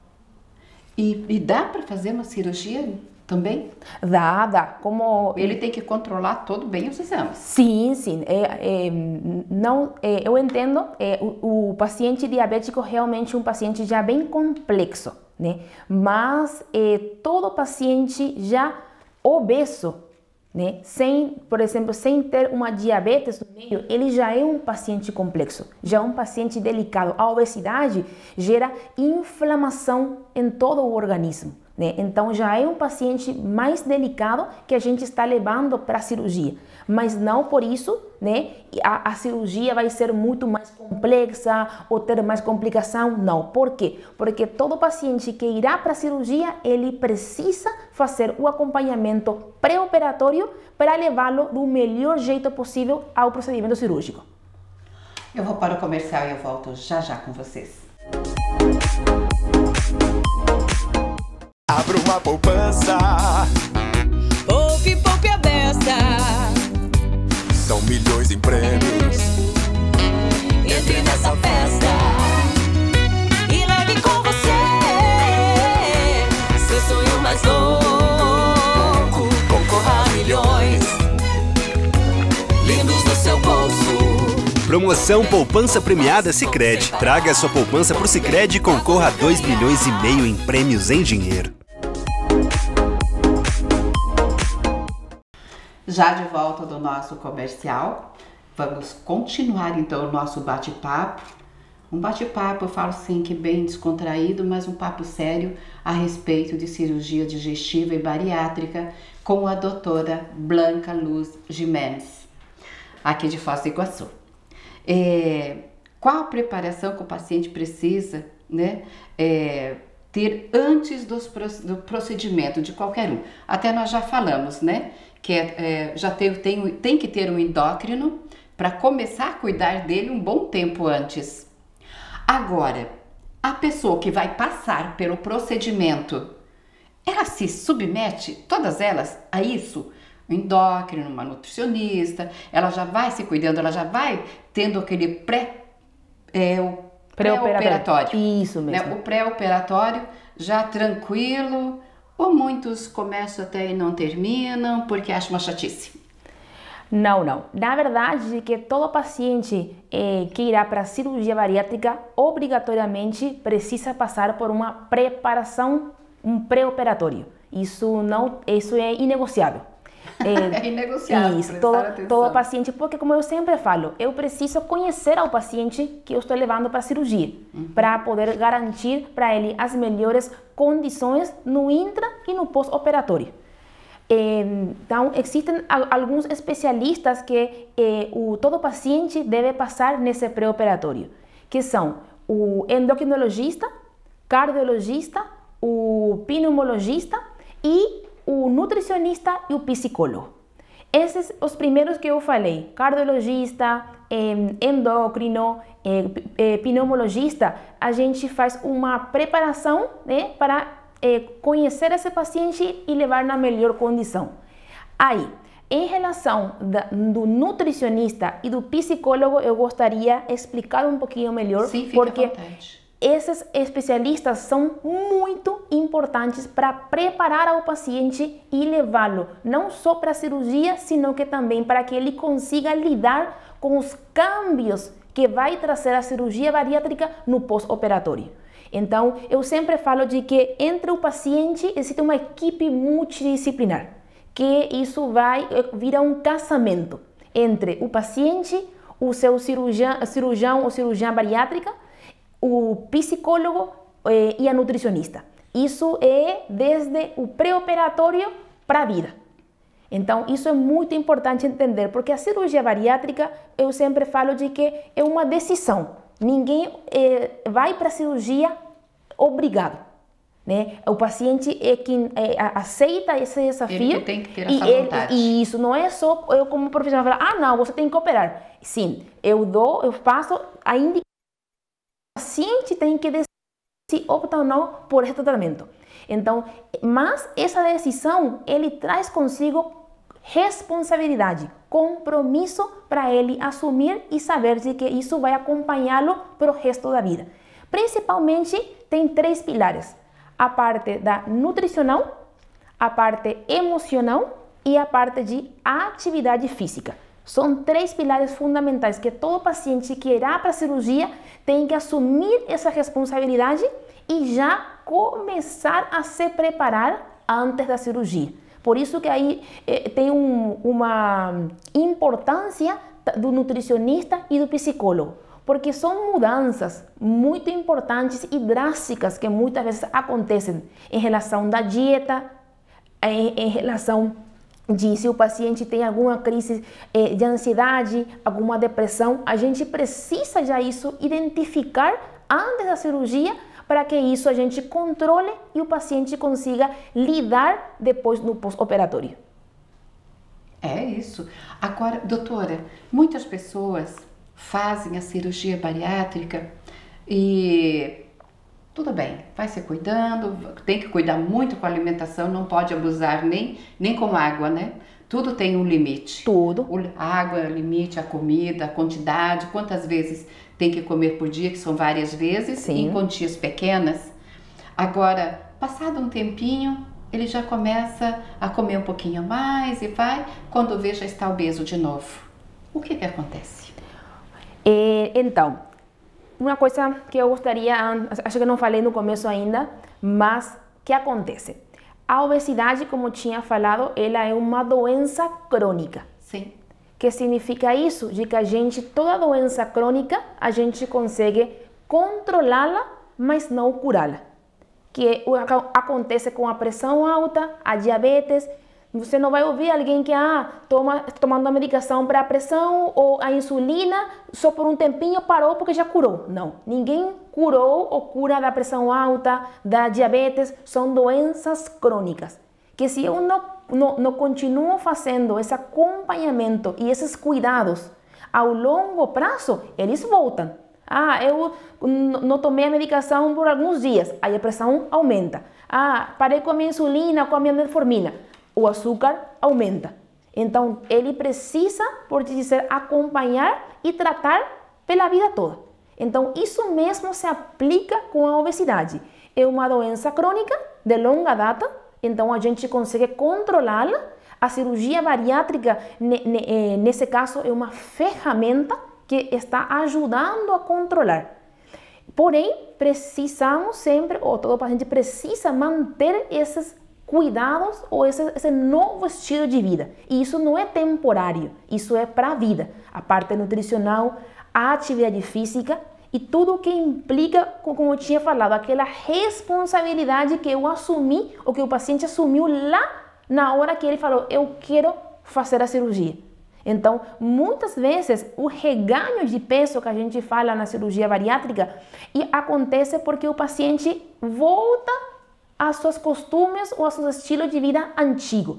E, e dá para fazer uma cirurgia também? Dá, dá. Como ele tem que controlar todo bem os exames. Sim, sim. É, é, não, é, eu entendo. É, o, o paciente diabético é realmente um paciente já bem complexo, né? Mas é, todo paciente já obeso, né? Sem, por exemplo, sem ter uma diabetes no meio, ele já é um paciente complexo, já é um paciente delicado. A obesidade gera inflamação em todo o organismo, né? Então já é um paciente mais delicado que a gente está levando para a cirurgia, mas não por isso, né, a, a cirurgia vai ser muito mais complexa ou ter mais complicação, não. Por quê? Porque todo paciente que irá para a cirurgia, ele precisa fazer o acompanhamento pré-operatório para levá-lo do melhor jeito possível ao procedimento cirúrgico. Eu vou para o comercial e eu volto já já com vocês. Abra uma poupança. Poupe, poupe a beça. São milhões em prêmios. Entre nessa festa e leve com você seu sonho mais louco. Concorra a milhões lindos no seu bolso. Promoção Poupança Premiada Sicredi. Traga a sua poupança pro Sicredi e concorra a dois milhões e meio em prêmios em dinheiro. Já de volta do nosso comercial, vamos continuar então o nosso bate-papo. Um bate-papo, eu falo sim que bem descontraído, mas um papo sério a respeito de cirurgia digestiva e bariátrica com a doutora Blanca Luz Gimenez, aqui de Foz do Iguaçu. É, qual a preparação que o paciente precisa, né, é, ter antes dos, do procedimento de qualquer um? Até nós já falamos, né, que é, é, já tem, tem, tem que ter um endócrino para começar a cuidar dele um bom tempo antes. Agora, a pessoa que vai passar pelo procedimento, ela se submete, todas elas, a isso? Um endócrino, uma nutricionista, ela já vai se cuidando, ela já vai tendo aquele pré, é, o pré-operatório. Isso mesmo. Né? O pré-operatório já tranquilo, ou muitos começam até e não terminam porque acham uma chatice? Não, não. Na verdade, que todo paciente eh, que irá para a cirurgia bariátrica obrigatoriamente precisa passar por uma preparação, um pré-operatório. Isso não, isso é inegociável. É, é inegociável. Isso, todo, todo paciente, porque como eu sempre falo, eu preciso conhecer ao paciente que eu estou levando para a cirurgia, uhum, para poder garantir para ele as melhores condições no intra e no pós-operatório. Então, existem alguns especialistas que eh, o, todo paciente deve passar nesse pré-operatório, que são o endocrinologista, cardiologista, o pneumologista e o nutricionista e o psicólogo. Esses os primeiros que eu falei, cardiologista, endócrino, pneumologista, a gente faz uma preparação, né, para conhecer esse paciente e levar na melhor condição. Aí, em relação da, do nutricionista e do psicólogo, eu gostaria de explicar um pouquinho melhor. Sim, fica porque à vontade. Esses especialistas são muito importantes para preparar o paciente e levá-lo não só para a cirurgia, sino que também para que ele consiga lidar com os cambios que vai trazer a cirurgia bariátrica no pós-operatório. Então, eu sempre falo de que entre o paciente existe uma equipe multidisciplinar, que isso vai virar um casamento entre o paciente, o seu cirurgião, cirurgião ou cirurgiã bariátrica, o psicólogo eh, e a nutricionista. Isso é desde o pré-operatório para a vida. Então, isso é muito importante entender, porque a cirurgia bariátrica, eu sempre falo de que é uma decisão. Ninguém eh, vai para a cirurgia obrigado, né? O paciente é quem é, aceita esse desafio. Ele que tem que ter essa e vontade. Ele, e isso não é só eu como profissional falar, ah, não, você tem que operar. Sim, eu dou, eu faço a indicação. O paciente tem que decidir se opta ou não por esse tratamento. Então, mas essa decisão, ele traz consigo responsabilidade, compromisso para ele assumir e saber de que isso vai acompanhá-lo para o resto da vida. Principalmente, tem três pilares: a parte da nutricional, a parte emocional e a parte de atividade física. São três pilares fundamentais que todo paciente que irá para a cirurgia tem que assumir essa responsabilidade e já começar a se preparar antes da cirurgia. Por isso que aí eh, tem um, uma importância do nutricionista e do psicólogo, porque são mudanças muito importantes e drásticas que muitas vezes acontecem em relação da dieta, em, em relação de se o paciente tem alguma crise eh, de ansiedade, alguma depressão. A gente precisa já isso identificar antes da cirurgia para que isso a gente controle e o paciente consiga lidar depois no pós-operatório. É isso. Agora, doutora, muitas pessoas fazem a cirurgia bariátrica e tudo bem, vai se cuidando, tem que cuidar muito com a alimentação, não pode abusar nem, nem com água, né? Tudo tem um limite. Tudo. O, a água é o limite, a comida, a quantidade, quantas vezes tem que comer por dia, que são várias vezes, Sim. em quantias pequenas. Agora, passado um tempinho, ele já começa a comer um pouquinho mais e vai, quando vê já está obeso de novo. O que que acontece? É, então, uma coisa que eu gostaria, acho que não falei no começo ainda, mas que acontece? A obesidade, como tinha falado, ela é uma doença crônica. Sim. Que significa isso? De que a gente, toda doença crônica, a gente consegue controlá-la, mas não curá-la. Que acontece com a pressão alta, a diabetes. Você não vai ouvir alguém que ah, toma tomando a medicação para a pressão ou a insulina, só por um tempinho parou porque já curou. Não, ninguém curou ou cura da pressão alta, da diabetes, são doenças crônicas. Que se eu não, não, não continuo fazendo esse acompanhamento e esses cuidados ao longo prazo, eles voltam. Ah, eu não tomei a medicação por alguns dias, aí a pressão aumenta. Ah, parei com a minha insulina, com a minha metformina, o açúcar aumenta. Então, ele precisa, por dizer, acompanhar e tratar pela vida toda. Então, isso mesmo se aplica com a obesidade. É uma doença crônica de longa data, então a gente consegue controlá-la. A cirurgia bariátrica, nesse caso, é uma ferramenta que está ajudando a controlar. Porém, precisamos sempre, ou todo paciente precisa manter esses cuidados ou esse, esse novo estilo de vida. E isso não é temporário, isso é para a vida. A parte nutricional, a atividade física e tudo o que implica, como eu tinha falado, aquela responsabilidade que eu assumi, ou que o paciente assumiu lá na hora que ele falou, eu quero fazer a cirurgia. Então, muitas vezes, o reganho de peso que a gente fala na cirurgia bariátrica e acontece porque o paciente volta aos seus costumes ou aos seus estilos de vida antigo.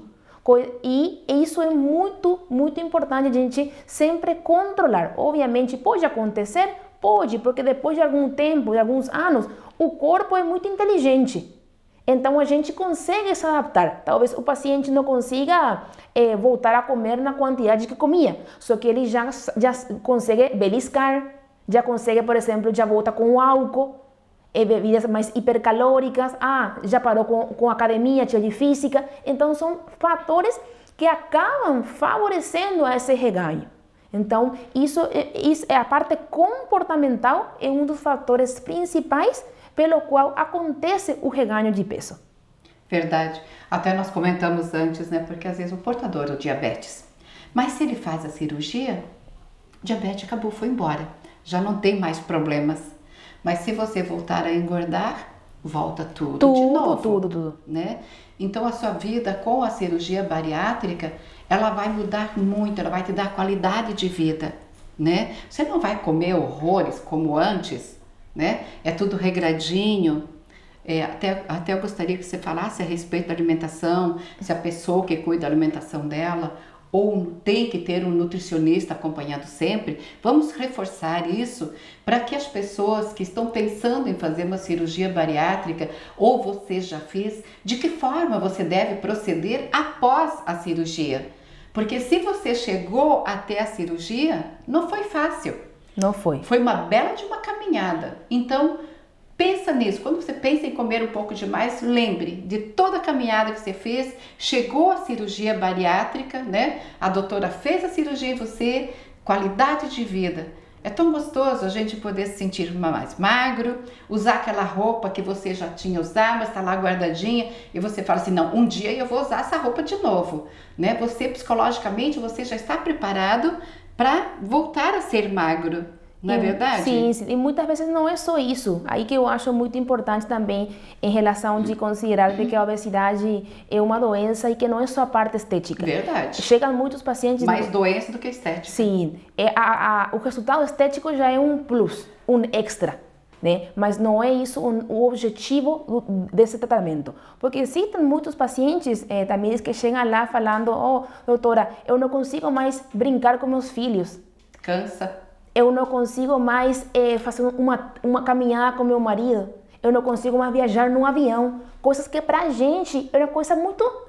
E isso é muito, muito importante a gente sempre controlar. Obviamente, pode acontecer? Pode, porque depois de algum tempo, de alguns anos, o corpo é muito inteligente. Então, a gente consegue se adaptar. Talvez o paciente não consiga é, voltar a comer na quantidade que comia, só que ele já, já consegue beliscar, já consegue, por exemplo, já volta com álcool, é, bebidas mais hipercalóricas, ah, já parou com, com academia, atividade física. Então, são fatores que acabam favorecendo esse reganho. Então, isso, isso é a parte comportamental, é um dos fatores principais pelo qual acontece o reganho de peso. Verdade. Até nós comentamos antes, né? Porque às vezes o portador é o diabetes. Mas se ele faz a cirurgia, o diabetes acabou, foi embora. Já não tem mais problemas. Mas se você voltar a engordar, volta tudo, tudo de novo. Tudo, tudo, né? Então a sua vida com a cirurgia bariátrica, ela vai mudar muito, ela vai te dar qualidade de vida, né? Você não vai comer horrores como antes, né? É tudo regradinho. É, até, até eu gostaria que você falasse a respeito da alimentação, se a pessoa que cuida da alimentação dela ou tem que ter um nutricionista acompanhado sempre. Vamos reforçar isso para que as pessoas que estão pensando em fazer uma cirurgia bariátrica ou você já fez, de que forma você deve proceder após a cirurgia. Porque se você chegou até a cirurgia, não foi fácil. Não foi. Foi uma bela de uma caminhada. Então, pensa nisso. Quando você pensa em comer um pouco demais, lembre de toda a caminhada que você fez, chegou a cirurgia bariátrica, né? A doutora fez a cirurgia em você, qualidade de vida. É tão gostoso a gente poder se sentir mais magro, usar aquela roupa que você já tinha usado, mas está lá guardadinha, e você fala assim, não, um dia eu vou usar essa roupa de novo, né? Você, psicologicamente, você já está preparado para voltar a ser magro, não é verdade? Sim, sim, e muitas vezes não é só isso. Aí que eu acho muito importante também em relação de considerar que a obesidade é uma doença e que não é só a parte estética. Verdade. Chegam muitos pacientes... Mais doença do que estética. Sim, é a, a, o resultado estético já é um plus, um extra, né? Mas não é isso um, o objetivo do, desse tratamento. Porque existem muitos pacientes eh, também que chegam lá falando, oh, doutora, eu não consigo mais brincar com meus filhos. Cansa. Eu não consigo mais eh, fazer uma, uma caminhada com meu marido. Eu não consigo mais viajar num avião. Coisas que pra gente é uma coisa muito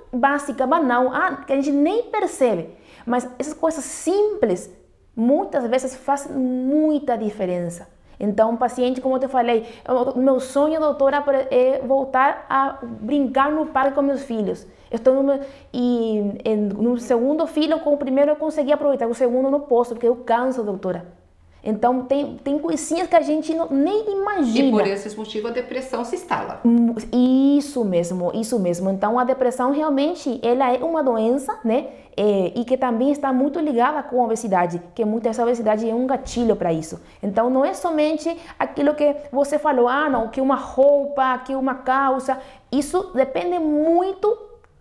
básica, banal, ah, que a gente nem percebe. Mas essas coisas simples, muitas vezes fazem muita diferença. Então, paciente, como eu te falei, o meu sonho, doutora, é voltar a brincar no parque com meus filhos. Estou no meu, e em, no segundo filho, com o primeiro eu consegui aproveitar, o segundo não posso, porque eu canso, doutora. Então, tem, tem coisinhas que a gente não, nem imagina. E por esses motivos a depressão se instala. Isso mesmo, isso mesmo. Então, a depressão realmente, ela é uma doença, né? É, e que também está muito ligada com a obesidade, que muitas vezes a obesidade é um gatilho para isso. Então, não é somente aquilo que você falou, ah, não, que uma roupa, que uma calça. Isso depende muito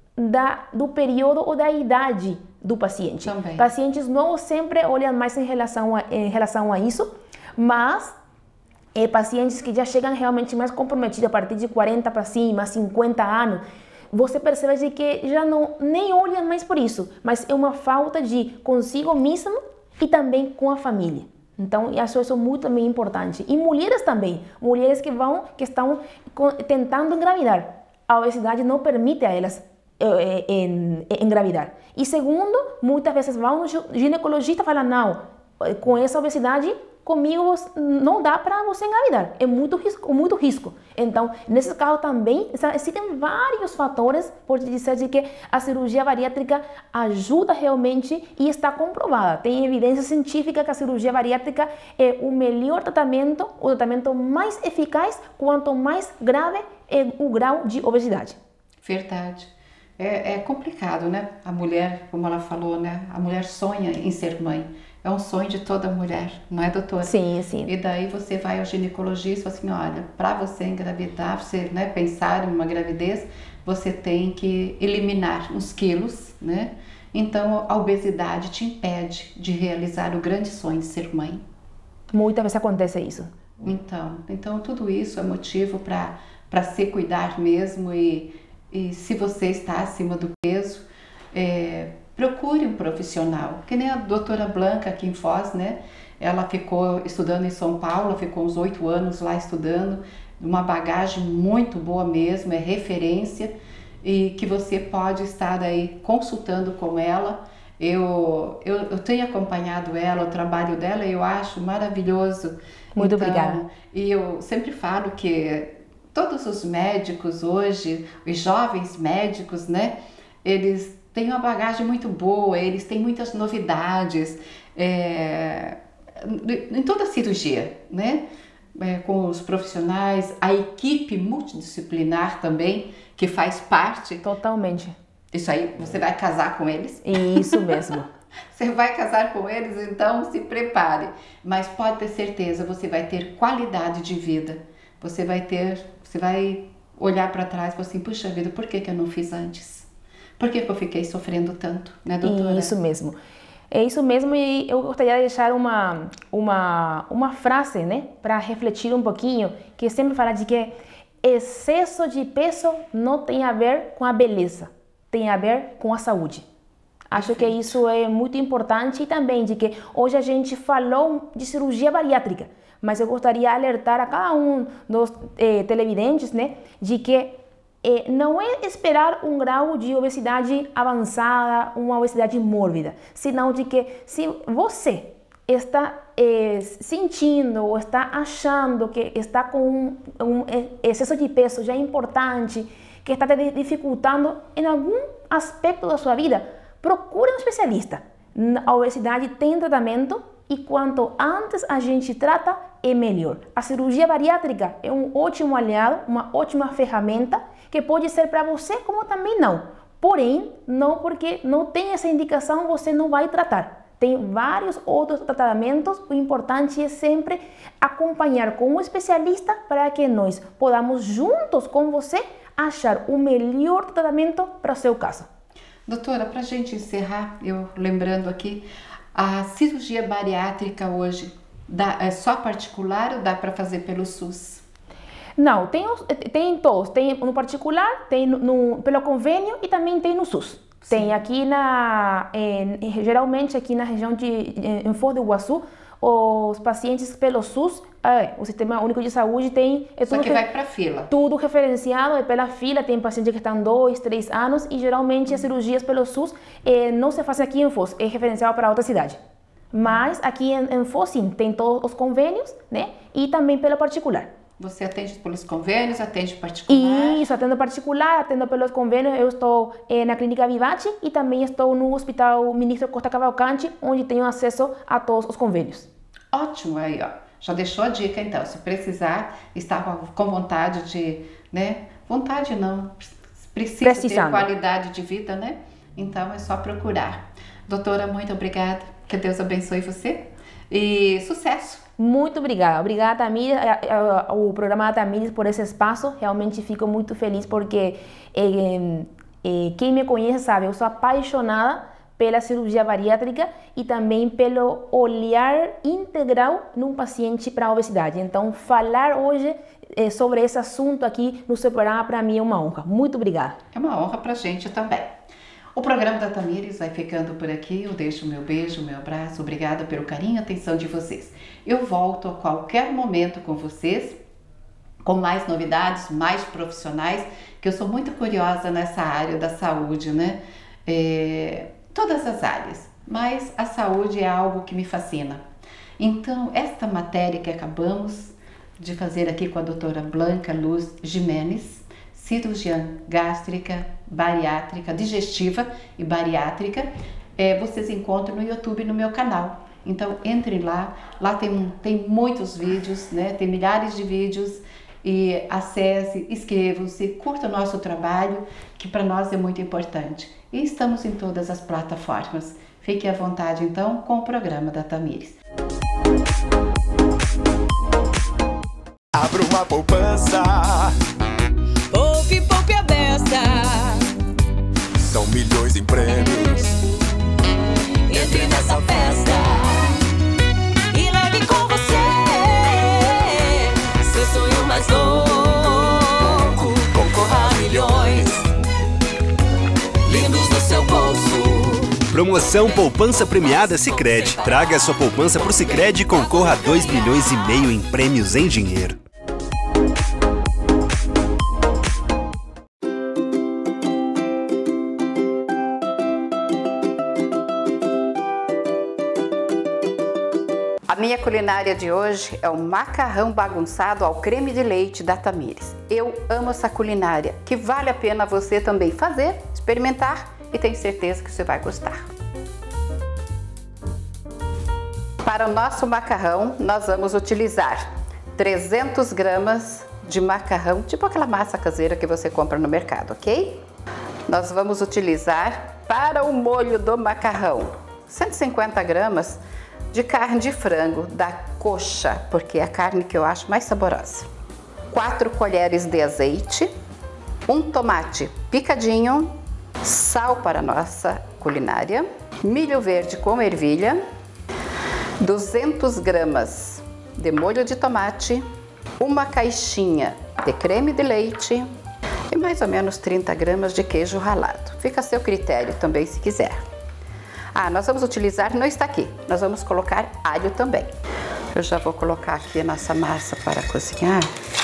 da, do período ou da idade do paciente. Também. Pacientes novos sempre olham mais em relação a, em relação a isso, mas é, pacientes que já chegam realmente mais comprometidos a partir de quarenta para cima, cinquenta anos, você percebe de que já não nem olham mais por isso, mas é uma falta de consigo mesmo e também com a família. Então, isso é muito também importante. E mulheres também, mulheres que vão, que estão tentando engravidar. A obesidade não permite a elas eh, en, engravidar. E segundo, muitas vezes vão no ginecologista e falam, não, com essa obesidade, comigo não dá para você engravidar, é muito risco, muito risco. Então, nesse caso também, existem vários fatores, por dizer de que a cirurgia bariátrica ajuda realmente e está comprovada. Tem evidência científica que a cirurgia bariátrica é o melhor tratamento, o tratamento mais eficaz, quanto mais grave é o grau de obesidade. Verdade. É, é complicado, né? A mulher, como ela falou, né? A mulher sonha em ser mãe. É um sonho de toda mulher, não é, doutora? Sim, sim. E daí você vai ao ginecologista e fala assim, olha, para você engravidar, você, né, pensar em uma gravidez, você tem que eliminar uns quilos, né? Então, a obesidade te impede de realizar o grande sonho de ser mãe. Muitas vezes acontece isso. Então, então tudo isso é motivo para para se cuidar mesmo e, e se você está acima do peso, é, procure um profissional, que nem a doutora Blanca aqui em Foz, né? Ela ficou estudando em São Paulo, ficou uns oito anos lá estudando, uma bagagem muito boa mesmo, é referência, e que você pode estar aí consultando com ela. Eu, eu, eu tenho acompanhado ela, o trabalho dela, e eu acho maravilhoso. Muito então, obrigada. E eu sempre falo que todos os médicos hoje, os jovens médicos, né? Eles têm uma bagagem muito boa, eles têm muitas novidades é, em toda a cirurgia, né? É, com os profissionais, a equipe multidisciplinar também, que faz parte. Totalmente. Isso aí, você vai casar com eles? Isso mesmo. Você vai casar com eles, então se prepare. Mas pode ter certeza, você vai ter qualidade de vida. Você vai ter, você vai olhar para trás e falar assim, puxa vida, por que que eu não fiz antes? Por que que eu fiquei sofrendo tanto, né, doutora? Isso mesmo. É isso mesmo, e eu gostaria de deixar uma, uma, uma frase, né, para refletir um pouquinho, que sempre fala de que excesso de peso não tem a ver com a beleza, tem a ver com a saúde. Acho que isso é muito importante, e também de que hoje a gente falou de cirurgia bariátrica, mas eu gostaria de alertar a cada um dos eh, televidentes, né, de que Eh, não é esperar um grau de obesidade avançada, uma obesidade mórbida, senão de que se você está eh, sentindo ou está achando que está com um, um excesso de peso já importante, que está te dificultando em algum aspecto da sua vida, procure um especialista. A obesidade tem tratamento e quanto antes a gente trata, é melhor. A cirurgia bariátrica é um ótimo aliado, uma ótima ferramenta que pode ser para você como também não. Porém, não porque não tem essa indicação, você não vai tratar. Tem vários outros tratamentos, o importante é sempre acompanhar com um especialista para que nós podamos juntos com você achar o melhor tratamento para o seu caso. Doutora, para a gente encerrar, eu lembrando aqui, a cirurgia bariátrica hoje dá, é só particular ou dá para fazer pelo SUS? Não, tem, tem todos, tem no particular, tem no, no, pelo convênio e também tem no SUS. Sim. Tem aqui na, em, geralmente aqui na região de em Foz do Iguaçu, os pacientes pelo SUS, é, o Sistema Único de Saúde tem... É Só tudo que vai para fila. Tudo referenciado, é pela fila, tem pacientes que estão dois, três anos e geralmente as cirurgias pelo SUS é, não se fazem aqui em Foz, é referenciado para outra cidade. Mas aqui em, em Foz, sim, tem todos os convênios, né? E também pelo particular. Você atende pelos convênios, atende particular? Isso, atendo particular, atendo pelos convênios. Eu estou eh, na Clínica Vivace e também estou no Hospital Ministro Costa Cavalcante, onde tenho acesso a todos os convênios. Ótimo, aí ó, já deixou a dica então, se precisar, está com vontade de, né, vontade não, precisa Precisando. ter qualidade de vida, né? Então é só procurar. Doutora, muito obrigada, que Deus abençoe você e sucesso! Muito obrigada. Obrigada, Tamires, o programa da Tamires por esse espaço. Realmente fico muito feliz porque eh, eh, quem me conhece sabe, eu sou apaixonada pela cirurgia bariátrica e também pelo olhar integral num paciente para a obesidade. Então, falar hoje eh, sobre esse assunto aqui no seu programa para mim é uma honra. Muito obrigada. É uma honra para a gente também. O programa da Tamires vai ficando por aqui. Eu deixo o meu beijo, o meu abraço. Obrigada pelo carinho e atenção de vocês. Eu volto a qualquer momento com vocês, com mais novidades, mais profissionais, que eu sou muito curiosa nessa área da saúde, né? É, todas as áreas, mas a saúde é algo que me fascina. Então, esta matéria que acabamos de fazer aqui com a doutora Blanca Luz Jimenez, cirurgiã gástrica, bariátrica, digestiva e bariátrica, é, vocês encontram no YouTube, no meu canal. Então entrem lá, lá tem, tem muitos vídeos, né? Tem milhares de vídeos e acesse, inscrevam-se, curta o nosso trabalho, que para nós é muito importante. E estamos em todas as plataformas. Fique à vontade então com o programa da Tamires. Abra uma poupança. Poupe, poupe a beça. São milhões em prêmios. Entre nessa festa e leve com você seu sonho mais louco. Concorra a milhões lindos no seu bolso. Promoção Poupança Premiada Sicredi. Traga a sua poupança pro Sicredi e concorra a dois milhões e meio em prêmios em dinheiro. A minha culinária de hoje é o macarrão bagunçado ao creme de leite da Tamires. Eu amo essa culinária, que vale a pena você também fazer, experimentar e tenho certeza que você vai gostar. Para o nosso macarrão, nós vamos utilizar trezentas gramas de macarrão, tipo aquela massa caseira que você compra no mercado, ok? Nós vamos utilizar para o molho do macarrão cento e cinquenta gramas de carne de frango da coxa, porque é a carne que eu acho mais saborosa. quatro colheres de azeite, um tomate picadinho, sal para a nossa culinária, milho verde com ervilha, duzentas gramas de molho de tomate, uma caixinha de creme de leite e mais ou menos trinta gramas de queijo ralado. Fica a seu critério também se quiser. Ah, nós vamos utilizar, não está aqui, nós vamos colocar alho também. Eu já vou colocar aqui a nossa massa para cozinhar.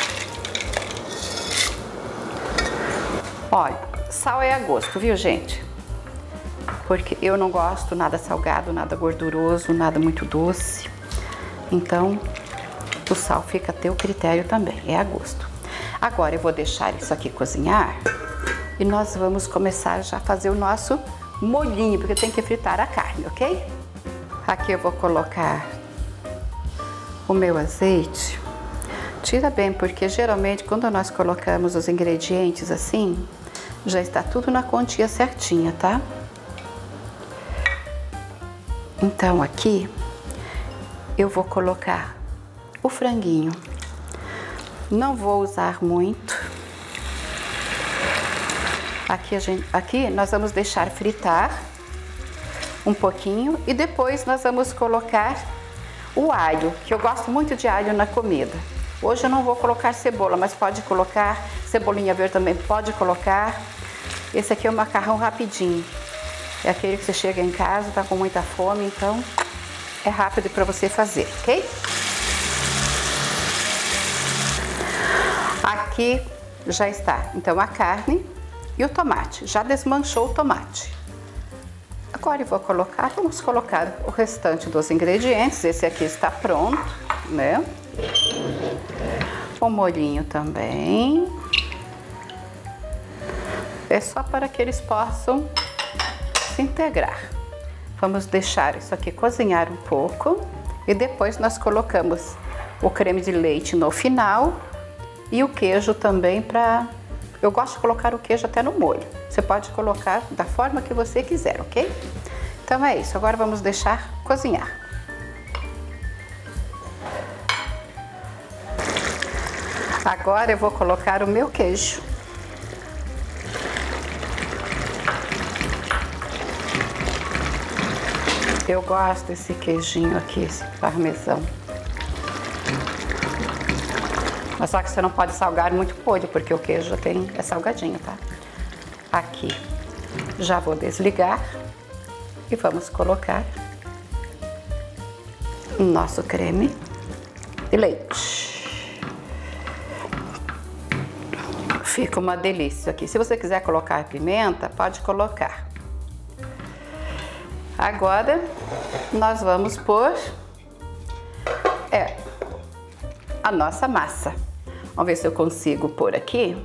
Olha, sal é a gosto, viu, gente? Porque eu não gosto nada salgado, nada gorduroso, nada muito doce. Então, o sal fica a teu critério também, é a gosto. Agora eu vou deixar isso aqui cozinhar e nós vamos começar já a fazer o nosso molhinho, porque tem que fritar a carne, ok? Aqui eu vou colocar o meu azeite. Tira bem, porque geralmente quando nós colocamos os ingredientes assim, já está tudo na quantia certinha, tá? Então aqui eu vou colocar o franguinho. Não vou usar muito. Aqui, a gente, aqui nós vamos deixar fritar um pouquinho e depois nós vamos colocar o alho, que eu gosto muito de alho na comida. Hoje eu não vou colocar cebola, mas pode colocar, cebolinha verde também pode colocar. Esse aqui é o macarrão rapidinho. É aquele que você chega em casa, tá com muita fome, então é rápido para você fazer, ok? Aqui já está, então, a carne e o tomate. Já desmanchou o tomate. Agora eu vou colocar, vamos colocar o restante dos ingredientes. Esse aqui está pronto, né? O molhinho também. É só para que eles possam se integrar. Vamos deixar isso aqui cozinhar um pouco e depois nós colocamos o creme de leite no final e o queijo também para... Eu gosto de colocar o queijo até no molho. Você pode colocar da forma que você quiser, ok? Então é isso. Agora vamos deixar cozinhar. Agora eu vou colocar o meu queijo. Eu gosto desse queijinho aqui, esse parmesão. Mas só que você não pode salgar muito molho, porque o queijo já tem, é salgadinho, tá? Aqui já vou desligar e vamos colocar o nosso creme de leite. Fica uma delícia aqui. Se você quiser colocar pimenta, pode colocar. Agora nós vamos pôr é, a nossa massa. Vamos ver se eu consigo pôr aqui.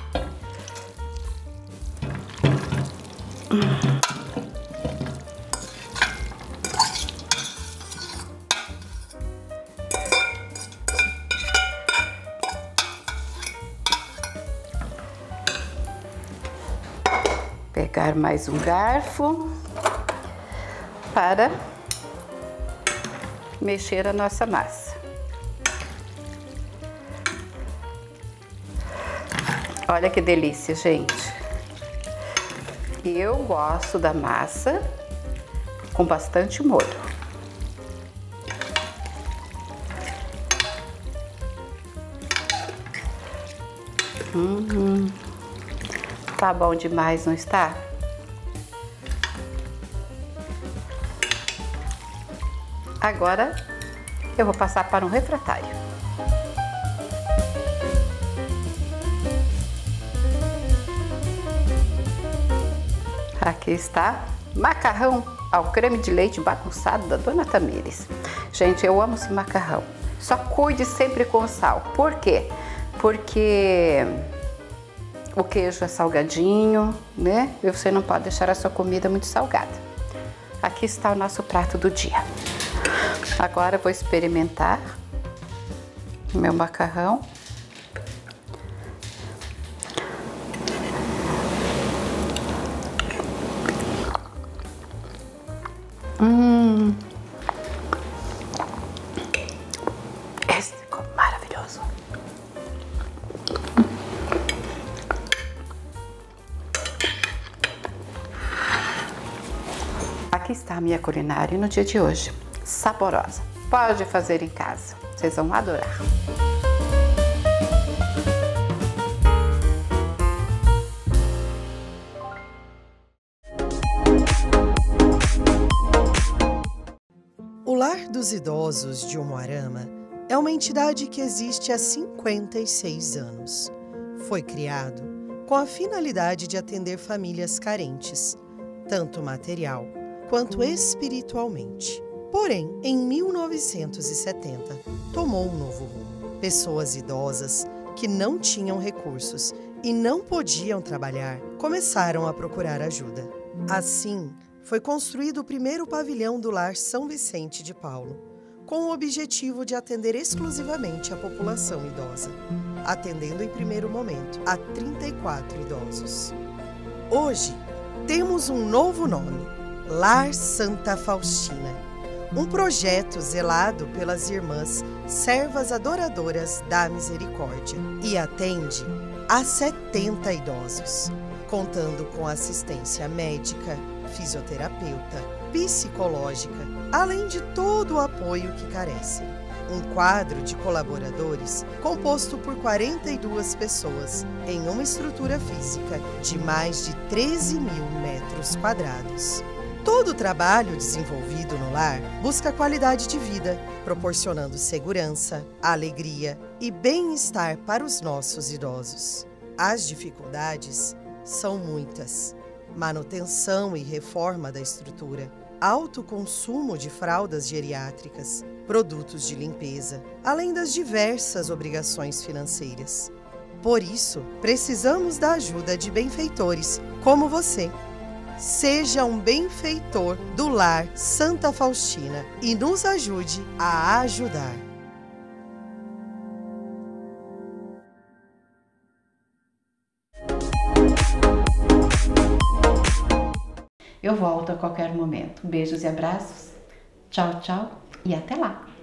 Pegar mais um garfo para mexer a nossa massa. Olha que delícia, gente. E eu gosto da massa com bastante molho. Hum, tá bom demais, não está? Agora eu vou passar para um refratário. Aqui está macarrão ao creme de leite bagunçado da Dona Tamires. Gente, eu amo esse macarrão. Só cuide sempre com sal. Por quê? Porque o queijo é salgadinho, né? E você não pode deixar a sua comida muito salgada. Aqui está o nosso prato do dia. Agora eu vou experimentar o meu macarrão. Hum. Esse ficou maravilhoso. Aqui está a minha culinária no dia de hoje. Saborosa. Pode fazer em casa. Vocês vão adorar. O Lar dos Idosos de Umuarama é uma entidade que existe há cinquenta e seis anos. Foi criado com a finalidade de atender famílias carentes, tanto material quanto espiritualmente. Porém, em mil novecentos e setenta, tomou um novo rumo. Pessoas idosas que não tinham recursos e não podiam trabalhar começaram a procurar ajuda. Assim, foi construído o primeiro pavilhão do Lar São Vicente de Paulo, com o objetivo de atender exclusivamente a população idosa, atendendo em primeiro momento a trinta e quatro idosos. Hoje, temos um novo nome, Lar Santa Faustina, um projeto zelado pelas irmãs servas adoradoras da misericórdia e atende a setenta idosos, contando com assistência médica, fisioterapeuta, psicológica, além de todo o apoio que carecem. Um quadro de colaboradores composto por quarenta e duas pessoas em uma estrutura física de mais de treze mil metros quadrados. Todo o trabalho desenvolvido no lar busca qualidade de vida, proporcionando segurança, alegria e bem-estar para os nossos idosos. As dificuldades são muitas: manutenção e reforma da estrutura, alto consumo de fraldas geriátricas, produtos de limpeza, além das diversas obrigações financeiras. Por isso, precisamos da ajuda de benfeitores como você. Seja um benfeitor do Lar Santa Faustina e nos ajude a ajudar. Eu volto a qualquer momento. Beijos e abraços. Tchau, tchau e até lá!